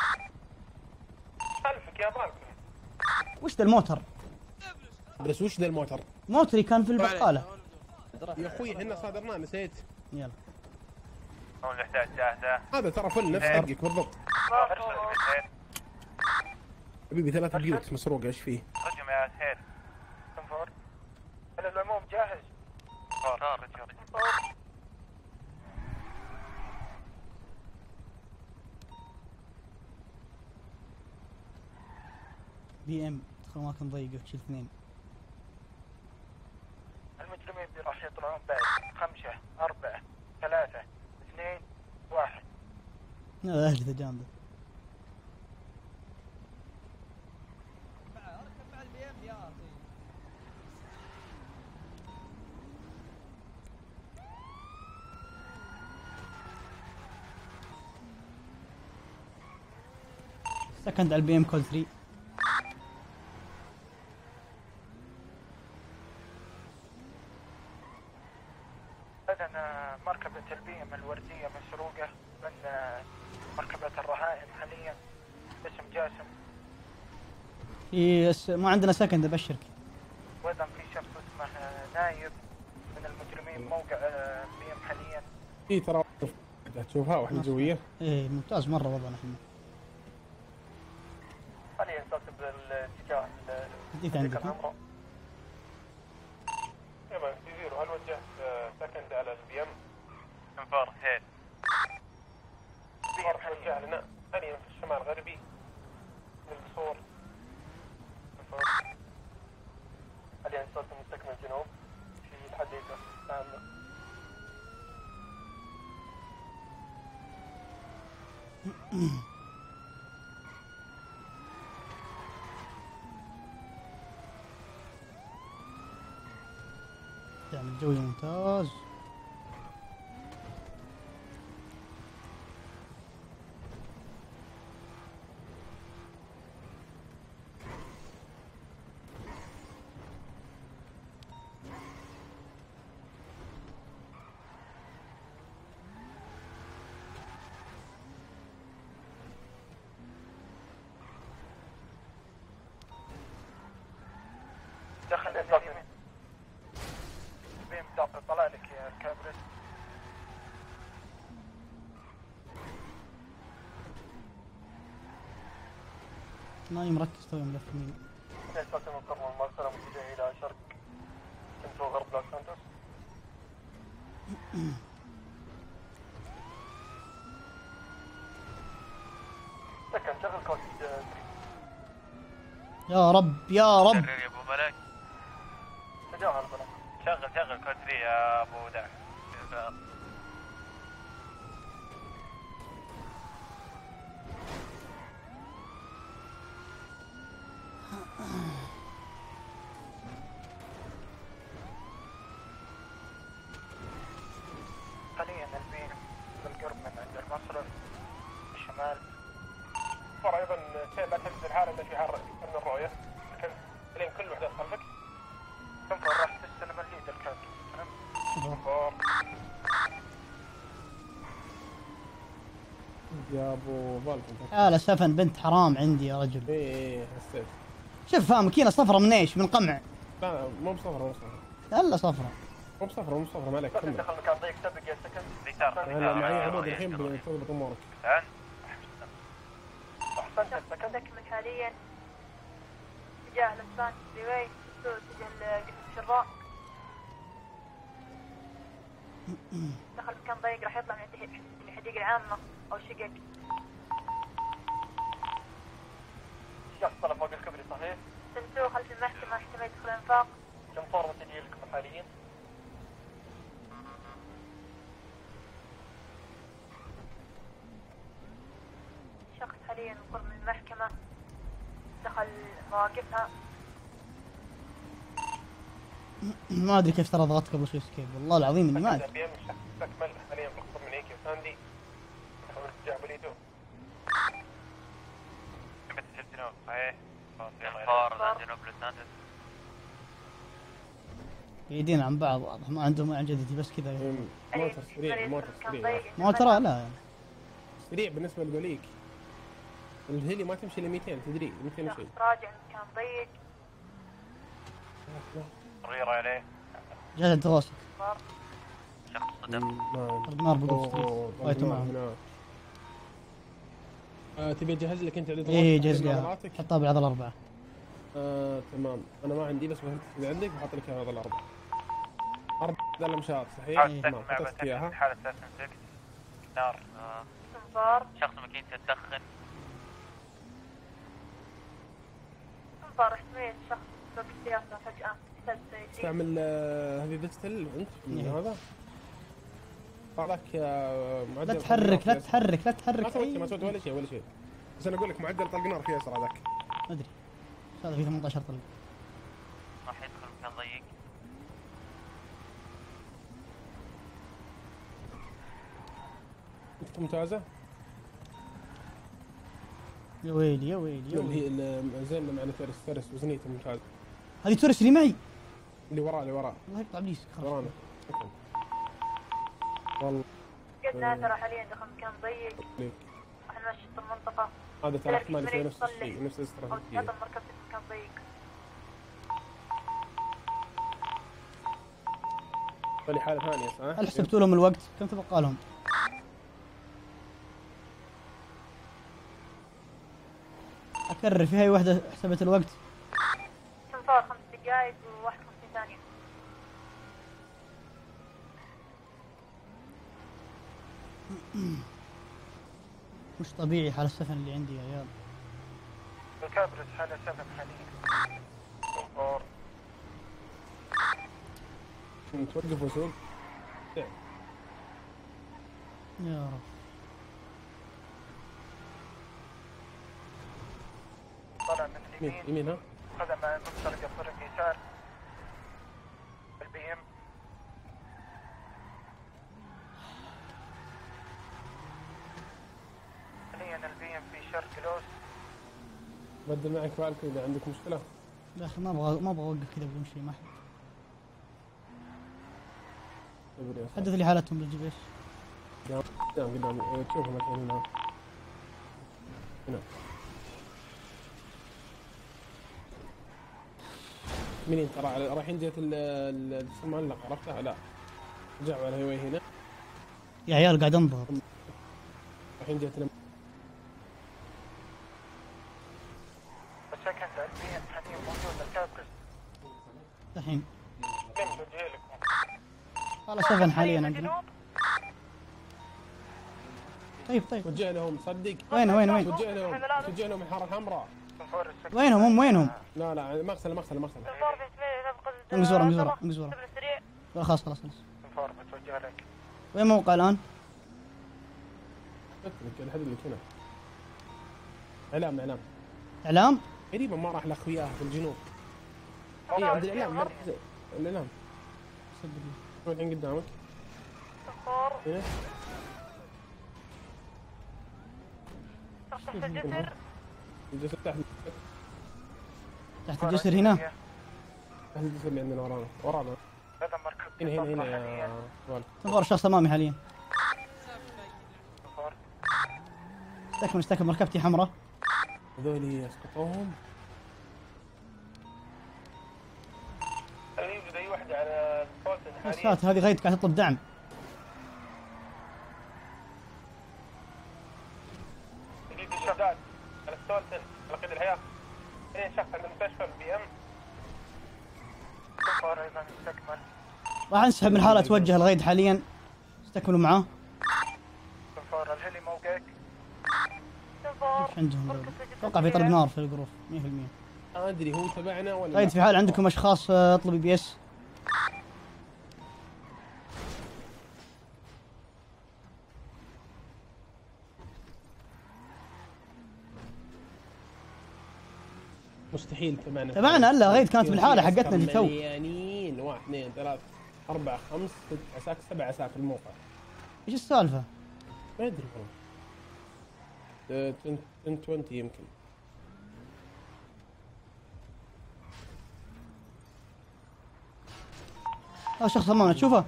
خلفك يا بالك. وش ذا الموتر؟ بس وش ذا الموتر؟ موتري كان في البقالة. يا اخوي احنا صادرناه نسيت. يلا. هون الاحداث جاهزة. هذا ترى فل نفس حقك بالضبط. حبيبي 3 بيوت مسروقة ايش فيه؟ رجم يا سهيل. تنفور. العموم جاهز. بي ام تدخل اماكن ضيقة وتشيل 2. المجرمين راح يطلعون بعد 5 4 3 2 1. هذا اهجته جامدة. مع البي ام يا اخي. سكند على البي ام كول 3. بدنا مركبة البي ام الوردية مسروقة من مركبة الرهائن حاليا اسم جاسم. ما عندنا سكند ابشرك. وايضا في شخص اسمه نايف من المجرمين موقع بي ام حاليا. اي ترى تشوفها واحدة جوية. ايه ممتاز مرة وضعنا احنا. خليه ينتصب بالاتجاه جيت عندك. تمام في زيرو. هل وجهت سكند على البي ام؟ انفار هيل. انفار توجه لنا حاليا في الشمال الغربي من القصور. انفار. يعني الجوي ممتاز. دخل الإطلاق بيم طلع لك يا كابريت. ماني مركز توي ملف يمين. الإطلاق المقرر المرسلة متجهة إلى شرق سنترال غرب لوس سانتوس. سكن شغل كود 3. يا رب يا رب. يا ابو ملك. تجاهل بلا. شغل كود 3 يا ابو دع. حاليا البين بالقرب من عند المصرف الشمال. ايضا لا تنزل حاله الا في حال من الرؤيه. لكن الين كل وحده خلفك. تنفر راح تستلم الهيد الكاك. يا ابو فالكن. لا سفن بنت حرام عندي يا رجل. ايه حسيت. شوف فاهم ماكينه صفرة من ايش؟ من قمع. لا مو بصفرة الا صفرة. مو بصفرة ما عليك. دخل مكان ضيق تبق يا سكن. هلا معي عمود الحين بتضبط امورك. احسنت سكن. من حاليا اتجاه لسان ريوي اتجاه قسم الشراء. دخل مكان ضيق راح يطلع من الحديقة العامة او شقق. شخص طلع فوق الكبري صحيح؟ سنتو خلف المحكمة احتمال يدخل انفاق. كم صار متجه لكم حاليا؟ شخص حاليا قرب من المحكمة دخل مواقفها. ما ادري كيف ترى ضغطت قبل شوي سكيب والله العظيم اني ما ادري. الشخص استكمل حاليا بالقرب من هيك ساندي. نحاول نرجع بليدو. جنوب صحيح. صار جنوب لسانتس. بعيدين عن بعض واضح ما عندهم عن جدتي بس كذا. موتر سريع ما ترى لا سريع بالنسبه لقوليك. الهيلي ما تمشي ل 200 تدري 200 وشيء. راجع مكان ضيق. غير عليه. جهز انت راسك. شخص صدم. ضرب نار بقوة وايتو معهم. تبي اجهز لك انت عدد ايه جهز لي حطها بالعضله 4. تمام انا ما عندي بس اذا عندك بحط لك هذا الاربعه. 4 لمشات صحيح؟ تمام حطيت اياها. حالة اساسن نار. انفار. شخص ماكينته تدخن. انفار احتمال شخص سوق السياسة فجأة استعمل هذي ديجيتال انت من هذا؟ طلع لك معدل. لا تحرك لا تحرك لا تحرك. ما سويت ولا شيء بس انا اقول لك معدل طلق نار في اسرع ذاك. ما ادري هذا في 18 طلق. راح يدخل مكان ضيق. انت ممتازه؟ يا ويلي يا ويلي يا ويلي. اللي زين معنا فارس وزنيته ممتازه. هذه تورس اللي معي. اللي وراء الله يقطع ابليس. ورانا. والله. قدنا ترى حاليا دخل مكان ضيق. احنا نشط المنطقة. هذا ترى احتمال يسوي نفس الشيء نفس الاستراتيجية. هذا المركب في مكان ضيق. فلي حالة ثانية صح؟ هل حسبتوا لهم الوقت؟ كم تبقى لهم؟ أكرر في هاي واحدة حسبت الوقت. صار 5 دقائق و51 ثانية. مش طبيعي حال السفن اللي عندي يا عيال. الكابرس حالة 7 حاليا. توقف وسوق. يا رب. طالع من اليمين يمين ها؟ خدم مع المنطلق الطريق يسار البي ام. حاليا البي ام في شرق لوس. بدل معك فالكو اذا عندك مشكله. لا اخي ما ابغى اوقف كذا بدون شيء ما احب. حدث لي حالتهم بالجي بي اس. قدامي تشوفهم الحين هنا. هنا. منين ترى رايحين جهة المعلق عرفتها؟ لا رجعوا على الهواي هنا. يا عيال قاعد انضغط. رايحين جهة السكند البي ام حاليا موجود الكابرس. الحين توجه لكم. والله 7 حاليا عندنا. طيب وجه لهم صدق. وين وجه لهم الحارة الحمراء. وينهم لا مغسلة انقزورة خلاص توجه لك. وين موقع الان؟ الحد اللي هنا. اعلام قريبا ما راح لاخوياه في الجنوب. اي عند الاعلام مركز الاعلام. صدق الحين قدامك. ايه تحت الجسر. الجسر تحت الجسر هنا. تحت الجسر اللي عندنا ورانا. هنا يا ولد. تنظر شخص امامي حاليا. استكمل مركبتي حمراء. هذول يسقطون. يوجد اي وحده على الفولتن حاليا. بس هذه غايتك قاعد تطلب دعم. جديد الشهداء على الفولتن على قيد الحياه. 2 شخص عند المستشفى البي ام. صفر ايضا استكمل. راح انسحب من الحالة اتوجه الغيد حاليا. استكملوا معاه. صفر الهلي موقعك. ايش عندهم؟ اتوقع في طلق نار في الجروف 100%. ما ادري هو تبعنا ولا غيد في حال عندكم اشخاص اطلبوا بي اس. مستحيل تبعنا الا غيد كانت بالحالة حقتنا اللي تو. مليانين 1 2 3 4 5 6 عساكر 7 عساكر الموقع. ايش السالفة؟ ما ادري والله. 20 يمكن. هذا شخص امامنا تشوفه؟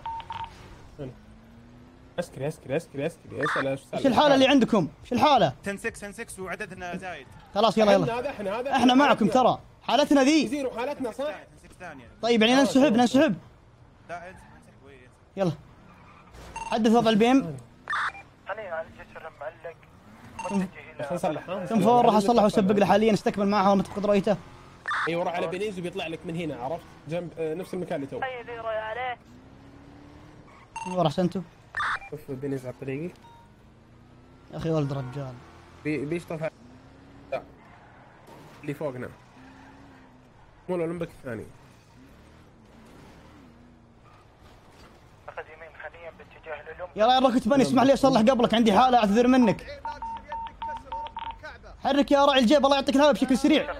عسكري اسال ايش الحالة اللي عندكم؟ ايش الحالة؟ 10-6 وعددنا زايد. خلاص يلا احنا معكم ترى حالتنا ذي. يصيروا حالتنا صح؟ طيب يعني ننسحب. يلا حدث وضع البي ام. حاليا على الجسر معلق متجه الى نصلح. تنفور راح اصلح واسبق له حاليا. استكمل معها وما تفقد رؤيته. ايوه روح على بنيز وبيطلع لك من هنا عرفت؟ جنب نفس المكان اللي تو. طيب يروي عليه. تنفور احسنتوا. شوف بنيز على طريقي. يا اخي ولد رجال. بيشطف اللي فوقنا. مو الاولمبيك الثاني. اخذ يمين حاليا باتجاه الاولمبيك. يا راعي ركض بني اسمح لي اصلح قبلك عندي حالة اعتذر منك. حرك يا راعي الجيب الله يعطيك العافية بشكل سريع.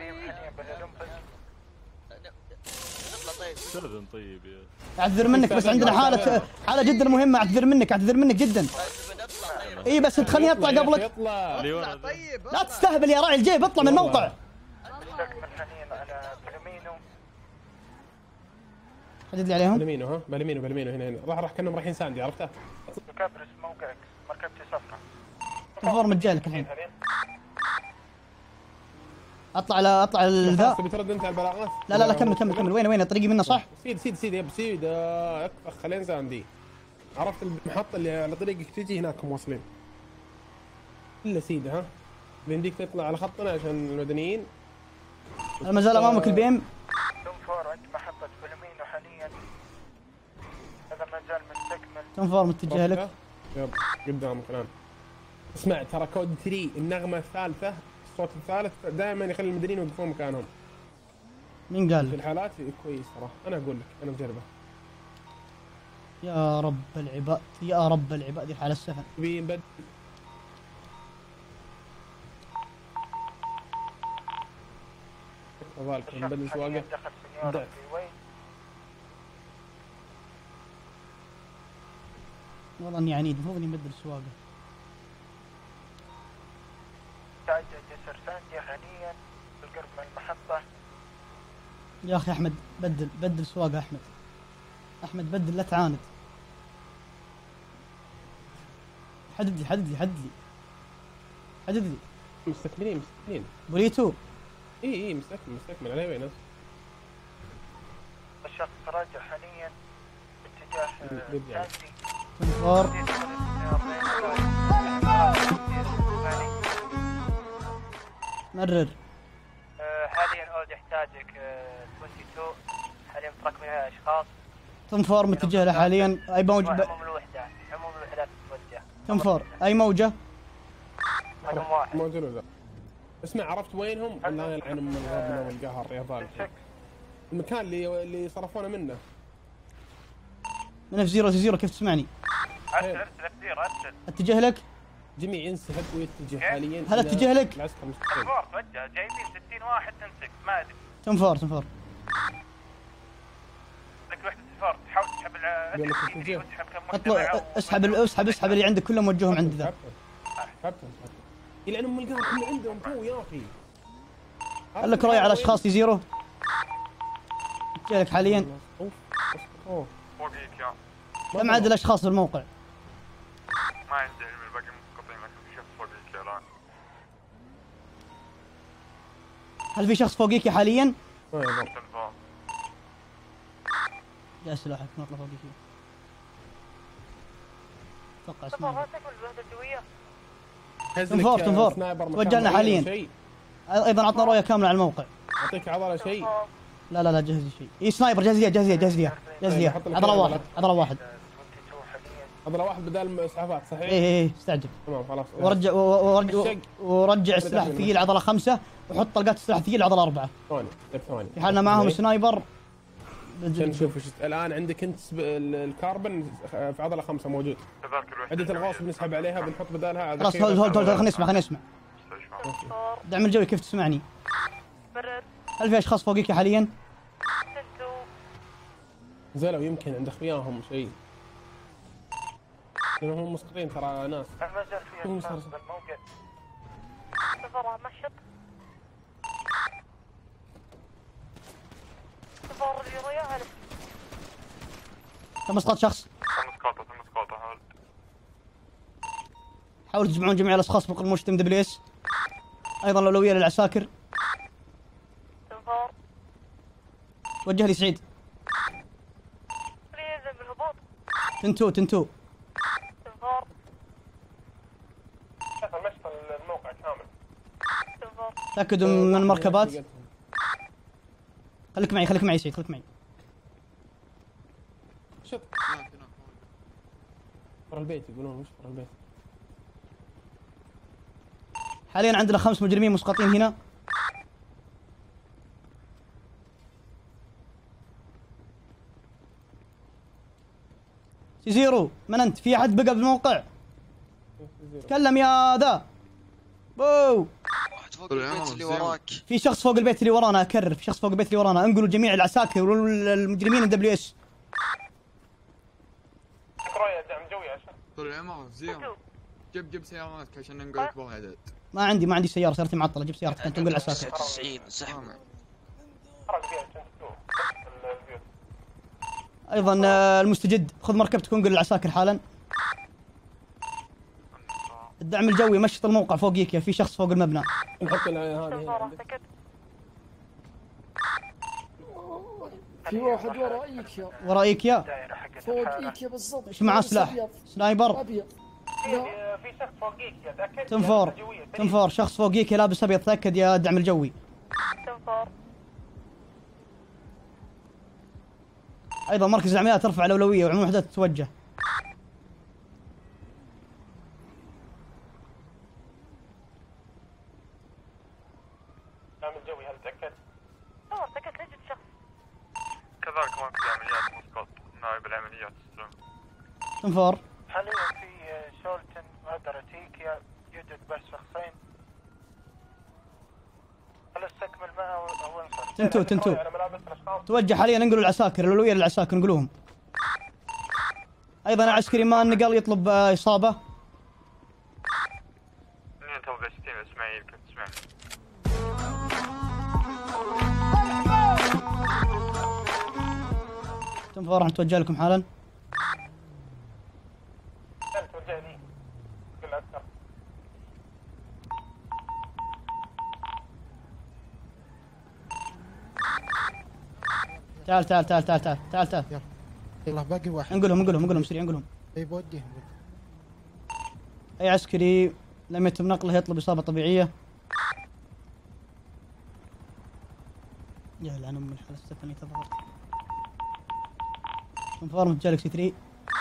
طيب يا اعتذر منك بس عندنا حالة جدا مهمة. اعتذر منك جدا. اي بس تخليني اطلع قبلك. لا تستهبل يا راعي الجيب اطلع من الموقع. حدد لي عليهم. باليمينو هنا راح كانهم رايحين ساندي عرفتها؟ كابرس موقعك مركبتي صفراء. تنفور متجالك الحين. اطلع ذا. بترد انت على البلاغات؟ لا كمل وين طريقي منه صح؟ سيد اكفخ خلين ساندي. عرفت المحطة اللي على طريقك تجي هناك واصلين. الا سيد ها؟ بيمديك تطلع على خطنا عشان المدنيين. ما زال امامك البي ام. تنفور عند محطة باليمينو حاليا. هذا ما زال مستكمل. تنفور متجه لك. يب قدامك الان. اسمع ترى كود 3 النغمة الثالثة الصوت الثالث دائما يخلي المدنيين يوقفون مكانهم. مين قال؟ في الحالات كويس صراحة انا اقول لك انا مجربه. يا رب العباد دي حال السفن. كذلك نبدل سواقه. والله اني عنيد، المفروض اني نبدل السواقه. تعجل جسر سانديا حاليا بالقرب من المحطة. يا اخي احمد بدل سواقه. احمد بدل، لا تعاند. حدد لي. مستكملين بوليتو. اي مستكمل عليه وين؟ الشخص راجع حاليا باتجاه ساندي. تنفور. مرر. حاليا اود يحتاجك 22 حاليا متراكمين على اشخاص. تنفور متجه له حاليا. اي موجة عموم الوحدات تتوجه. تنفور اي موجة؟ رقم 1 موجود ولا لا؟ اسمع، عرفت وينهم؟ الله يلعن من الغبنة والقهر يا ظالم. المكان اللي صرفونا منه. من F0 كيف تسمعني؟ ارسل اتجه لك. جميع ينسحب ويتجه حاليا. هل اتجه لك؟ العسكر مستقيم. توجه جايبين 60 واحد تنسك ما ادري. تنفور لك وحدة سفارة تحاول تسحب وتسحب كم اطلع. اسحب اللي عندك كلهم وجههم عند ذا. يلعن ام القهر كله عندهم تو يا اخي. هل لك رؤية على اشخاص زيرو؟ اتجه لك حاليا. فوقيك يا كم عدد الاشخاص بالموقع؟ ما عندي علم الباقي منقطعين لكن في شخص فوقيك يا الان. هل في شخص فوقيك حاليا؟ ما يضر. جاء سلاحك نطلع فوقيك. اتوقع اسمه تنفور توجهنا حاليا. ايضا عطنا رؤية كاملة على الموقع. اعطيك عضلة شيء. لا جهز لي شيء. اي سنايبر جهز لي عضلة واحد عضلة واحد بدال اسعافات صحيح؟ ايه استعجل. تمام خلاص. ورجع السلاح الثقيل عضلة 5 وحط طلقات السلاح الثقيل عضلة 4. ثواني في حالنا معاهم سنايبر. نشوف الان عندك انت الكاربن في عضلة 5 موجود. عدة الغاص بنسحب عليها بنحط بدالها. خلاص هولد خلينا نسمع. دعم الجوي كيف تسمعني؟ هل في اشخاص فوقيك حاليا؟ نزلوا يمكن عند اخوياهم شيء. لانهم مسقطين ترى ناس. ما زال في اشخاص بالموقع. سفارة مشط. سفارة اللي وياها 15 شخص. تم اسقاطه حاولوا تجمعون جميع الاشخاص فوق المشتم دبليو اس. ايضا الاولويه للعساكر. سفارة. وجه لي سعيد. ينزل بالهبوط. تنتو. سفارة. مشط الموقع كامل. سفارة. تاكدوا من المركبات. خليك معي سعيد خليك معي. شوف برا البيت يقولون مش برا البيت. حاليا عندنا 5 مجرمين مسقطين هنا. زيرو من انت؟ في احد بقى بالموقع؟ تكلم يا ذا. بو فوق البيت اللي وراك. في شخص فوق البيت اللي ورانا. اكرر في شخص فوق البيت اللي ورانا. انقلوا جميع العساكر والمجرمين الدبليو اس. رؤية دعم جوي عشان طول العمر زين. جيب سياراتك عشان ننقل اكبر عدد. ما عندي سيارة، سيارتي معطلة. جيب سيارتك انت تنقل العساكر. 90 زحمة. ايضا المستجد خذ مركبتك وانقل العساكر حالا. الدعم الجوي مشط الموقع فوقيك. في شخص فوق المبنى. نحط هذه في واحد ورائك يا فوقيك يا بالضبط. ايش معاه سلاح؟ سنايبر. ابيض. في شخص فوقيك يا تاكد. تنفور شخص فوقيك لابس ابيض. تاكد يا الدعم الجوي. تنفور. ايضا مركز العمليات ترفع الاولويه وعموم وحدات تتوجه. دعم الجوي هل تاكد؟ تاكد ليش شخص. كذلك مركز العمليات مسقط. نائب العمليات تنفور. حاليا في شولتن غادرة تيكيا يوجد بس شخصين. هل استكمل معه او انصرف؟ تنتو توجه حاليا، انقلوا العساكر، الاولويه للعساكر انقلوهم. ايضا عسكري ما نقل يطلب اصابه. 62 اسماعيل كنت تسمعني. تنفور راح نتوجه لكم حالا. توجه لي كل اكثر. تعال تعال تعال تعال تعال تعال تعال. يلا باقي واحد. انقلهم سريع انقلهم. اي بوديهم. اي عسكري لم يتم نقله يطلب اصابه طبيعيه. يا لعن ام الحلا استثني تضغط. انفورم جالكسي 3.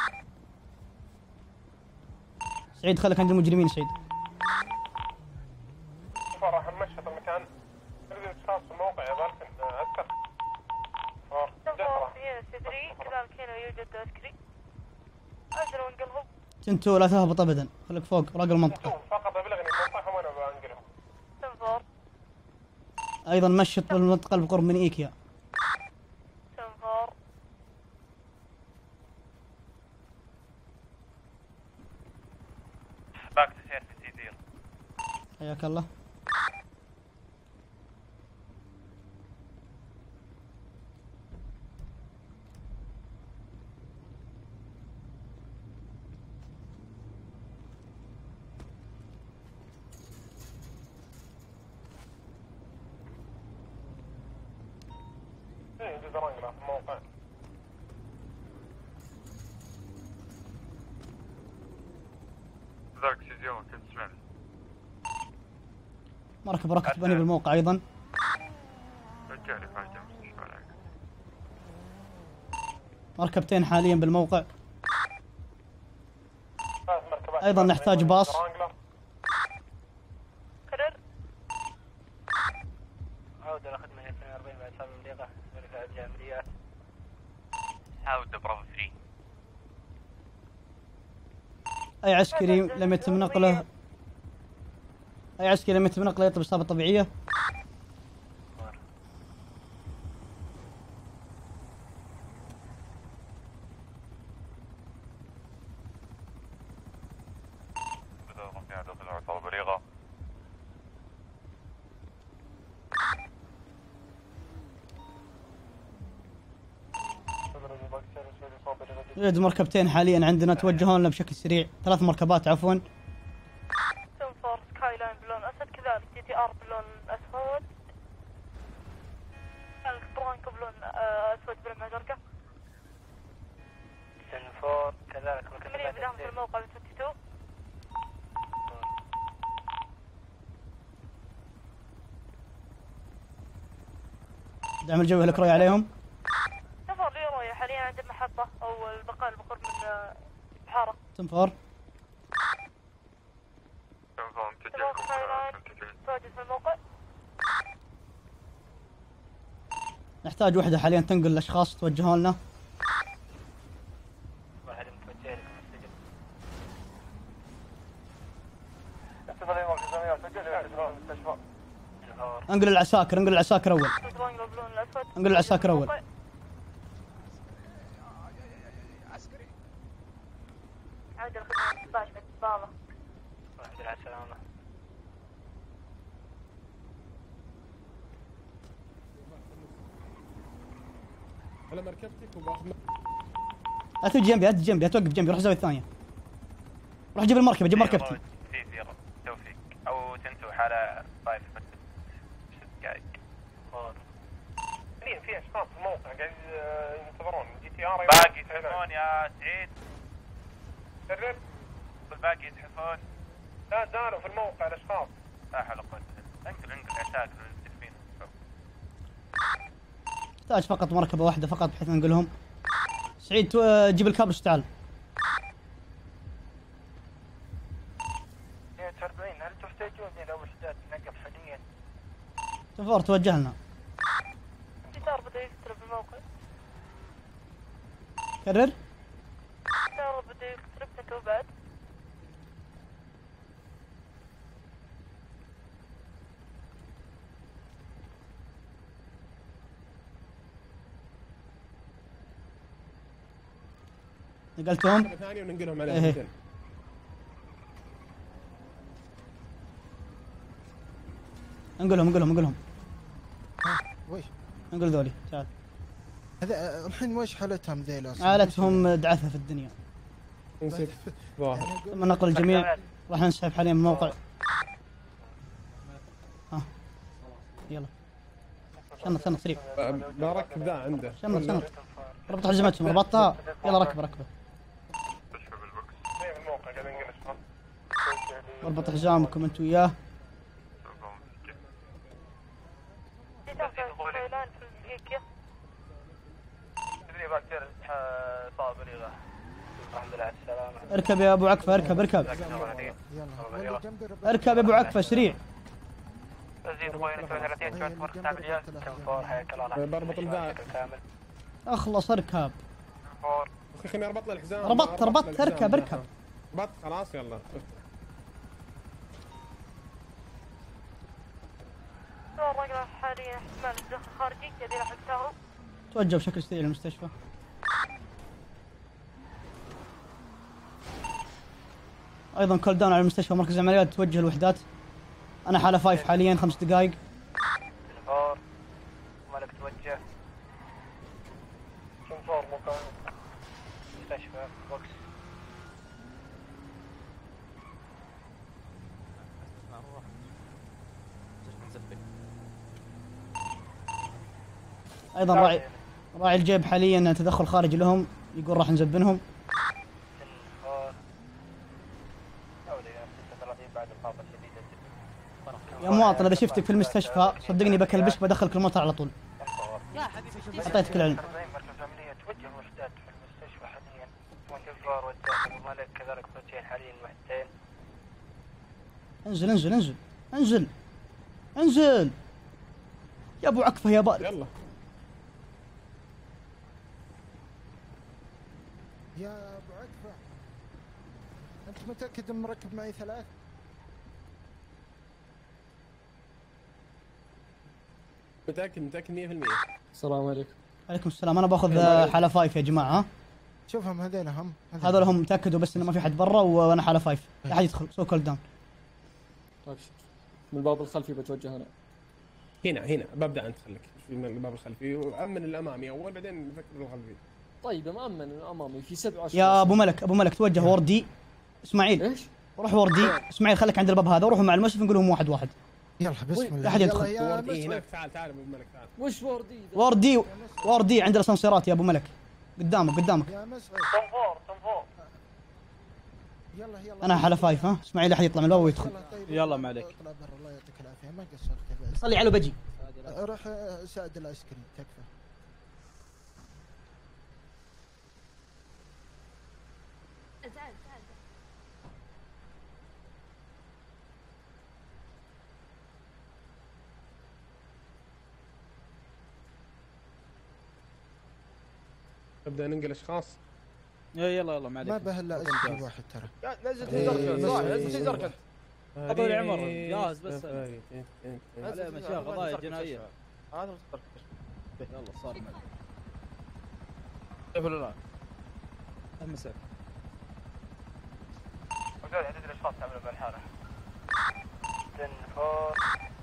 سعيد خليك عند المجرمين سعيد. راح نمشط المكان. نريد اشخاص في الموقع يا بالكن عسكر. كذلك هنا يوجد عسكري. اجل وانقلهم. تنتو لا تهبط ابدا، خليك فوق راقل المنطقه. فقط ابلغني المنطقه وانا بانقلهم. تنفور. ايضا مشط بالمنطقه بالقرب من ايكيا. تنفور. باك تسير في سيدير. حياك الله. في الموقع. ذاك سيزيون كنت تسمعني. مركب ركض بني بالموقع ايضا. رجالي حاجه مستشفى العقل. مركبتين حاليا بالموقع. ايضا نحتاج باص. كرر. عودة لخدمة 42 بعد 7 دقيقة. ارجع عمليات. عودة برافو 3. اي عسكري لم يتم نقله يطلب اصابه طبيعيه. يوجد مركبتين حاليا عندنا توجهون لنا بشكل سريع، 3 مركبات عفوا. تنفور سكاي لاين بلون اسد، كذلك جي تي ار بلون اسود، برانكو بلون اسود بلمعة زرقاء. تنفور كذلك مكملين بداهم في الموقع ب 22. دعم الجوي لك رؤية عليهم. تنفور لي رؤية حاليا عند المحطة او البقال البقرب من بحارة. تنفور سكاي لاين تواجد في الموقع. نحتاج وحدة حاليا تنقل الاشخاص توجهون لنا. واحد متوجه لكم السجن. انقل العساكر اول. انقل العساكر اول. عاد الخدمة 16 بالضبط. واحد على السلامة. على مركبتك وباخذ. لا تجي جنبي، لا تجي جنبي، لا توقف جنبي، روح الزاوية الثانية. روح جيب المركبة، جيب مركبتي. توفيق او تنتو حالة طايف 6 دقائق. في اشخاص في الموقع قاعد ينتظرون جي تي ار. باقي يتحفون يا سعيد. كرر. والباقي يتحفون. لا زالوا في الموقع الاشخاص. لا حول ولا قوة الا بالله. انقل عساكر المتفقين. نحتاج فقط مركبة واحدة فقط بحيث ننقلهم. سعيد جيب الكابرس تعال. 42 هل تحتاجون الى وحدات نقل حاليا؟ تنفور توجه لنا. جدار بدأ يقترب الموقع. كرر. جدار بدأ يقترب تنتو بعد. نقلتهم ثاني وننقلهم على إيه. الهوتيل. انقلهم ويش؟ انقل ذولي تعال. هذا الحين وش حالتهم ذيلا؟ حالتهم دعثة في الدنيا. ظاهر. ثم نقل الجميع راح نسحب حاليا من الموقع. ها يلا شنط سريع. بركب ذا عنده. شنط ربط حزمتهم ربطتها. يلا ركبه ربط حزامكم انت وياه. اركب يا ابو عكفه اركب اركب يا ابو عكفه سريع. بربط الذا. اخلص اركب. خليني اربط له الحزام. ربطت اركب ربطت خلاص يلا. الرجل حاليا احتمال الدخل خارجي يبي راح يتساهل. توجه بشكل سريع للمستشفى. ايضا كول داون على المستشفى مركز العمليات توجه الوحدات. انا حالة 5 حاليا 5 دقائق. مالك توجه. شنفور مكان مستشفى بوكس. ايضا راعي الجيب حاليا تدخل خارجي لهم يقول راح نزبنهم. يا مواطن اذا شفتك في المستشفى صدقني بكلبشك بدخلك المطار على طول. يا حبيبي اعطيتك العلم. مركز عملية توجه الوحدات في المستشفى حاليا. وانتظار والداخل ومالك كذلك توجه حاليا الوحدتين. انزل يا ابو عكفه يا بارد. يلا يا ابو عكفه انت متاكد ان مركب معي 3؟ متاكد 100%. السلام عليكم. عليكم السلام. انا باخذ حالة 5 يا جماعه. شوفهم هذول هم هذول هم تاكدوا بس انه ما في حد برا وانا حالة 5. لا حد يدخل سو كول داون. ابشر من الباب الخلفي بتوجه انا. هنا ببدا انت خليك من الباب الخلفي وامن الامامي اول بعدين نفكر بالخلفي. طيب مأمن الامامي في 7 اشخاص. يا ابو ملك توجه وردي. اسماعيل ايش؟ روح وردي. اسماعيل خليك عند الباب هذا وروحوا مع المسعف نقول لهم واحد. يلا بسم الله. لا احد يدخل. هناك تعال ابو ملك تعال. وش وردي؟ وردي عند الاسانسيرات يا ابو ملك. قدامك يا مسعود. تنفور. يلا انا حالة 5 ها. اسماعيل احد يطلع من الباب ويدخل. يلا ما عليك. اطلع برا الله يعطيك العافيه ما قصرت. صلي على بجي. روح ساعد العسكري تكفى. تعال نبدا ننقل اشخاص. يلا ما عليك. ما به الا عسكري واحد ترى. نزل تيزركن صح نزل تيزركن. ابو العمر جاهز بس. هذا مشاغل قضايا جنائيه. هذا يلا صار معك. كيف الان؟ المساء. وزاد عدد الاشخاص تعملوا بالحالة. تنفور.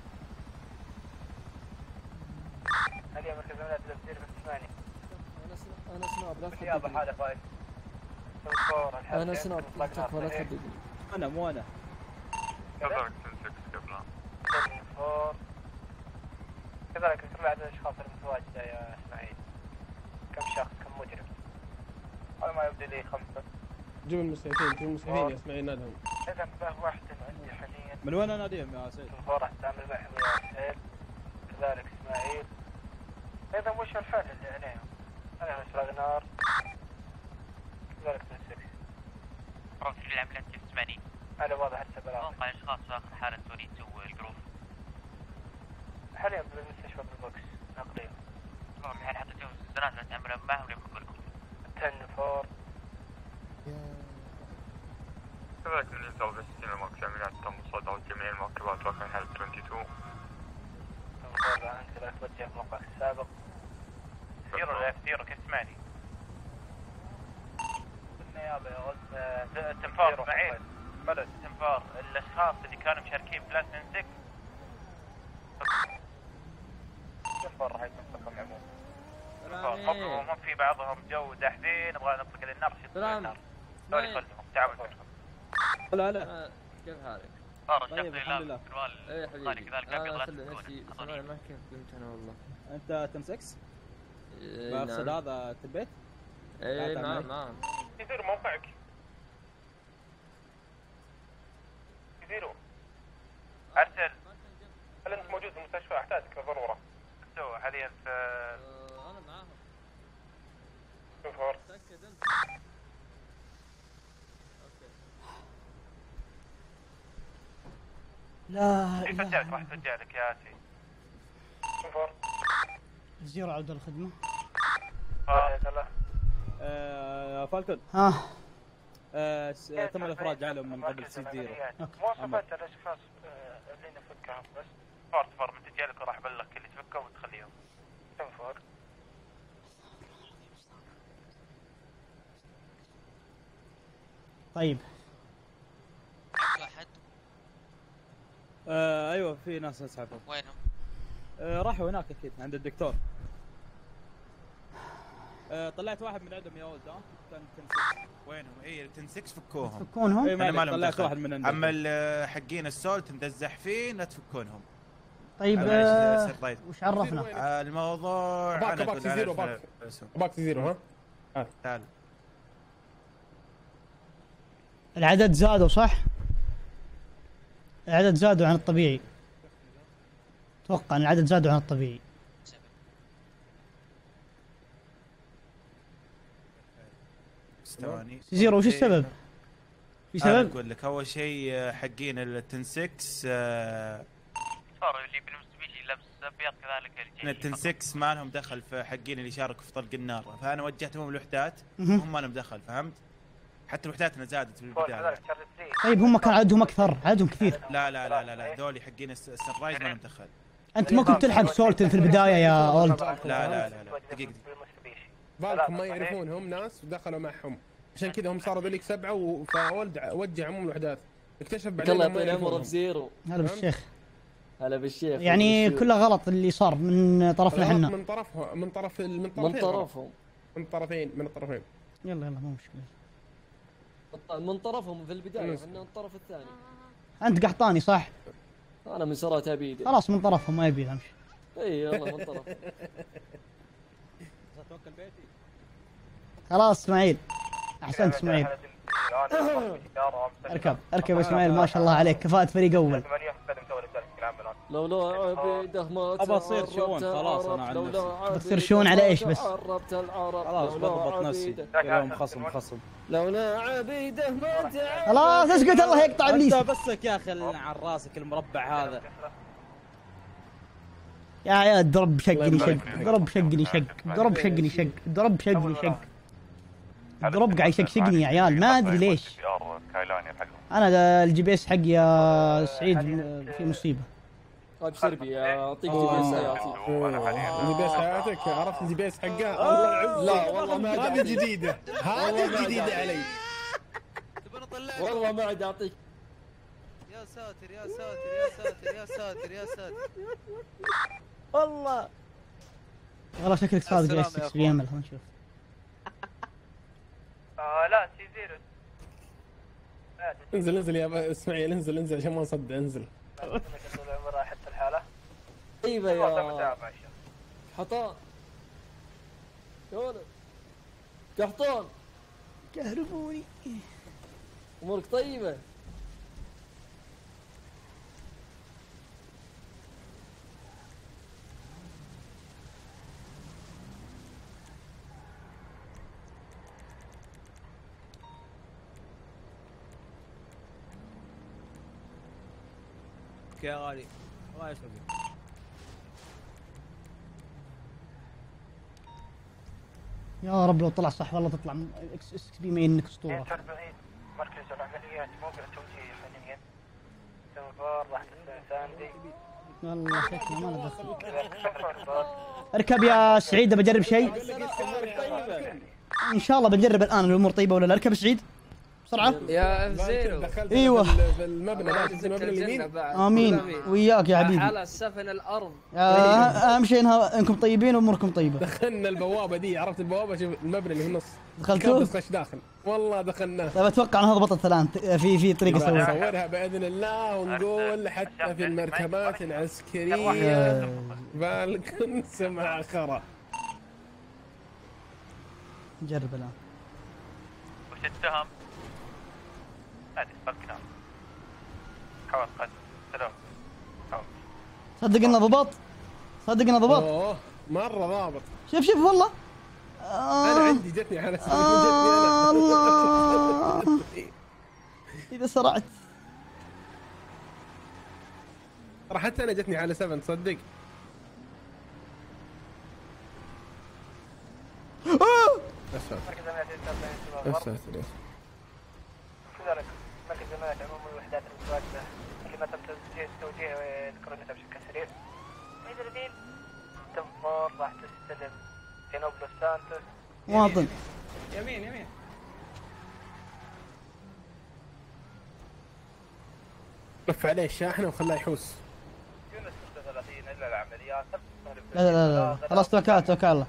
هذه مركز عمليات التفسير في الثمانية. انا سناب لا بالنيابة حالة 5. انا سناب تكفى لا تحددني. انا مو انا. كذلك تنفور. كذلك كم عدد الاشخاص المتواجدة يا اسماعيل؟ كم شخص كم مجرم؟ هذا ما يبدو لي 5. جيب المسعفين يا اسماعيل نادهم. اذا به واحد عندي حاليا. من وين اناديهم يا سيد؟ تنفور راح تتعامل معهم يا سيد. كذلك اسماعيل. اذا وش الحل اللي عليهم؟ انا اشرق نار. كذلك تنسكس. في العمليات 80. هذا واضح هسه بلاغ. موقع اشخاص في اخر حالة توريتو والجروف. حاليا بالمستشفى بالبوكس نقليهم. الحين حطيتهم الزنازل تعملون معهم لين يكون لكم. تنفور. كذلك من ينزل بالسيستم المركز عمليات تم صدر جميع المركبات واقع حالة 22. تنفور انت لا توجه موقعك السابق. ديروا كيف تسمعني؟ نيابه يا ولد. تنفار اسماعيل بلد تنفار الاشخاص اللي كانوا مشاركين في لاتن 6 تنفار راح يكون عموما. مطلوب في بعضهم جو داحذين نبغى نطلق النار سلام. دول خلهم تعامل بينكم. لا لا كيف حالك؟ طيب الحمد لله. ايه حبيبي كذلك انا اخلي نفسي انا ما كيف قمت انا والله. انت تم 6؟ بقصد هذا البيت؟ ايه نعم. يصير موقعك. يصيروا. ارسل. هل انت موجود في المستشفى؟ احتاجك ضروره. تو حاليا في انا معاهم. شوفوا. تاكد انت. لا يسجلك راح يسجلك يا اسي. شوفوا. زيرو عودة الخدمة. فالكون. تم الافراج عنهم من قبل سي زيرو. مواصفات الاشخاص اللي نفكهم بس. فور من تجيلك وراح ابلغك اللي تفكهم وتخليهم. فور. طيب. ايوه في ناس اسعفوا. وينهم؟ راحوا هناك اكيد عند الدكتور. طلعت واحد من عندهم يا ولد. كان تنسكس. وينهم؟ اي تنسكس فكوهم. تفكونهم؟ انا ما طلعت واحد من عندهم. اما حقين السولت مدزح فيه لا تفكونهم. طيب وش عرفنا؟ الموضوع باك زيرو ها؟ تعال. العدد زادوا صح؟ العدد زادوا عن الطبيعي. اتوقع ان العدد زادوا عن الطبيعي. زيرو وش السبب؟ في سبب؟ اقول لك اول شيء حقين التنسكس اللي بالمستشفى لابس ابيض كذلك التنسكس ما لهم دخل في حقين اللي شاركوا في طلق النار، فانا وجهتهم الوحدات وهم ما لهم دخل، فهمت؟ حتى وحداتنا زادت في البدايه. طيب هم كان عددهم اكثر، عددهم كثير. لا ذولي حقين السنرايز ما لهم دخل. انت ما كنت تلحق سولتن في البدايه يا اولد. لا دقيقه بالكم ما يعرفونهم ناس ودخلوا معهم، عشان كذا هم صاروا ذوليك 7 فولد وجه عموم الوحدات. اكتشف بعدين الله يطول عمره بزيرو. هلا بالشيخ. هلا بالشيخ. يعني كله غلط اللي صار من طرفنا احنا. من طرفهم من طرفين. من الطرفين. يلا مو مشكله. من طرفهم في البدايه احنا الطرف الثاني. انت قحطاني صح؟ انا من سرات ابيدي. خلاص من طرفهم ما يبي امشي. اي والله من طرف. توكل بيتي. خلاص اسماعيل احسنت اسماعيل. اركب اسماعيل ما شاء الله عليك كفاءة فريق اول. لولا عبيده ما ابى اصير شؤون خلاص انا عن نفسي. بتصير شؤون على ايش بس؟ خلاص بضبط نفسي اليوم خصم. لولا عبيده ما خلاص اسكت الله يقطع ابليس. انت بسك يا اخي على راسك المربع هذا. يا الدرب شقني شق. الدرب قاعد يشقني يا عيال ما ادري ليش. انا الجي بي اس حقي يا سعيد في مصيبه. طيب سربي اعطيك جي بي اس حياتي. جي بي اس حياتك عرفت الجي بي اس حقه الله يعز. لا والله ما هذه جديده علي. والله ما عاد اعطيك. يا ساتر والله شكلك صادق يا 6 بيعمل. خلينا نشوف. لا سي زيرو. انزل يا اسماعيل انزل عشان ما نصدع انزل. العمر حتى الحاله. طيبه يا حطان يا ولد قحطان كهربوني. امورك طيبه؟ يا غالي الله يسلمك. يا رب لو طلع صح والله تطلع من اكس بي منك اسطوره. مركز العمليات موقع توجيه حاليا. تنفار راح ساندي. والله شكله ما له دخل. اركب يا سعيد بجرب شيء. ان شاء الله بنجرب الان الامور طيبه ولا لا. اركب سعيد بسرعه. يا زيرو ايوه في المبنى المبنى اليمين. امين وياك يا حبيبي. على سفن الارض. اهم شيء انكم طيبين واموركم طيبه. دخلنا البوابه دي، عرفت البوابه؟ شوف المبنى اللي في النص. دخلتوا؟ بس خش داخل والله دخلناه. طيب اتوقع انها ضبطت الان في طريقه اسويها. نصورها باذن الله ونقول حتى في المركبات العسكريه بالكم سمع خرا. نجرب الان. وش اتهم؟ هذه فكنا حاول قتل سلام. صدق انه ضبط. صدق انه ضبط. اوه مره ضابط. شوف والله. انا عندي جتني على سبيل الله. اذا سرعت ترى حتى انا جتني على 7 تصدق. كذلك مركز زمالة عموم الوحدات المتواجدة اللي ما تم توجيه ذكرنتها بشكل سريع. مدربين تنفور راح تستلم في نوبلو سانتوس. مواطن يمين لف عليه الشاحنة وخلاه يحوس. يونس 36 إلا العمليات. لا خلاص توكل الله.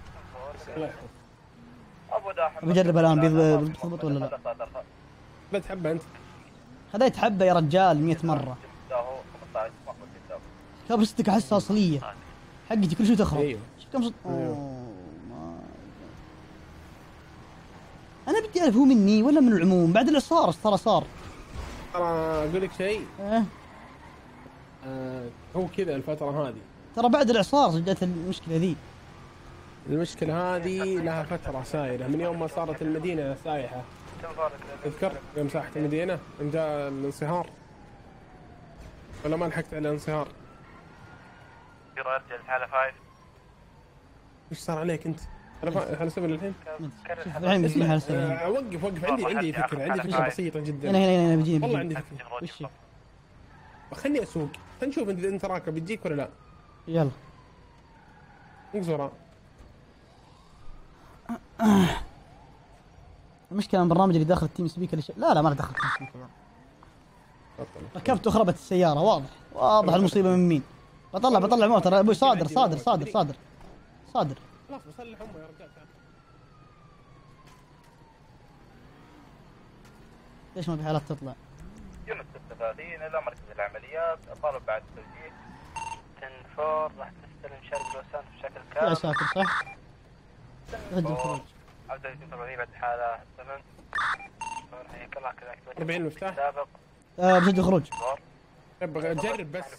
أبو داحم بجرب الان بيضبط ولا لا. بس حبة أنت. خذيت حبة يا رجال 100 مرة. كابستك احسها اصلية. حقتي كل شيء تخرب. ايوه. كم انا بدي اعرف هو مني ولا من العموم بعد الاعصار ترى صار. ترى اقول لك شيء. هو كذا الفترة هذه. ترى بعد الاعصار جت المشكلة ذي. المشكلة هذه لها فترة سايرة من يوم ما صارت المدينة سايحة. تذكر يوم ساحت المدينة يوم جاء الانصهار ولا ما لحقت على الانصهار؟ يرجع الحالة 5. ايش صار عليك انت؟ على 7 الحين؟ الحين بيجيني على 7. وقف عندي فكرة بسيطة جدا. هنا بيجيني. والله عندي فكرة. وش؟ خلني اسوق، خلينا نشوف انت راكب بتجيك ولا لا. يلا. انقز وراء. المشكلة البرنامج اللي داخل التيم سبيكر لا ما دخل التيم سبيكر. ركبت وخربت السيارة واضح المصيبة من مين. بطلع موتر ابوي. صادر خلاص بصلح امه يا رجال. ليش ما في حالات تطلع؟ يونس 36 الى مركز العمليات. اطالب بعد التوجيه. تنفور راح تستلم شارك لوسانت بشكل كامل. يا ساتر صح؟ هدي الخروج. عبد العزيز بعد حالة 8. حياك الله كذلك 40 مفتاح. بجد الخروج. ابغى اجرب بس.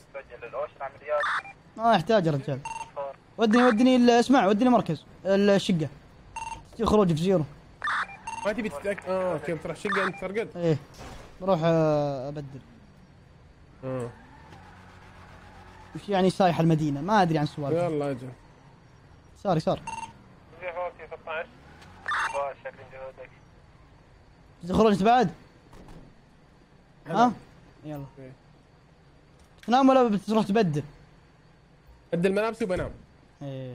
ما يحتاج يا رجال. ودني اسمع ودني مركز الشقة. الخروج في زيرو. ما تبي تتأكد؟ كيف تروح شقة انت ترقد؟ ايه بروح ابدل. وش يعني سايح المدينة؟ ما ادري عن سوالف. يلا اجل. يسار. في 12. شكل جهودك. الخروج انت بعد؟ ها؟ يلا. تنام ولا بتروح تبدل؟ بدل ملابسي وبنام. ايه.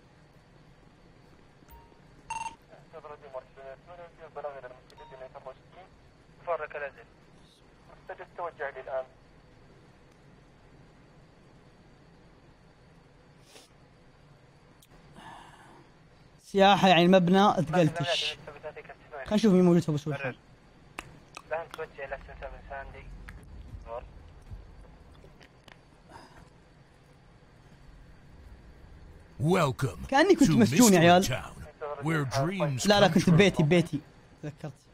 فرق الأزل. استجد توجه لي الآن. سياحة يعني المبنى تقلتش. خلينا نشوف مين موجود في بسوق. الآن توجه إلى 7 ساندي. Welcome كأني كنت مسجون يا عيال. where dreams لا كنت ببيتي تذكرت.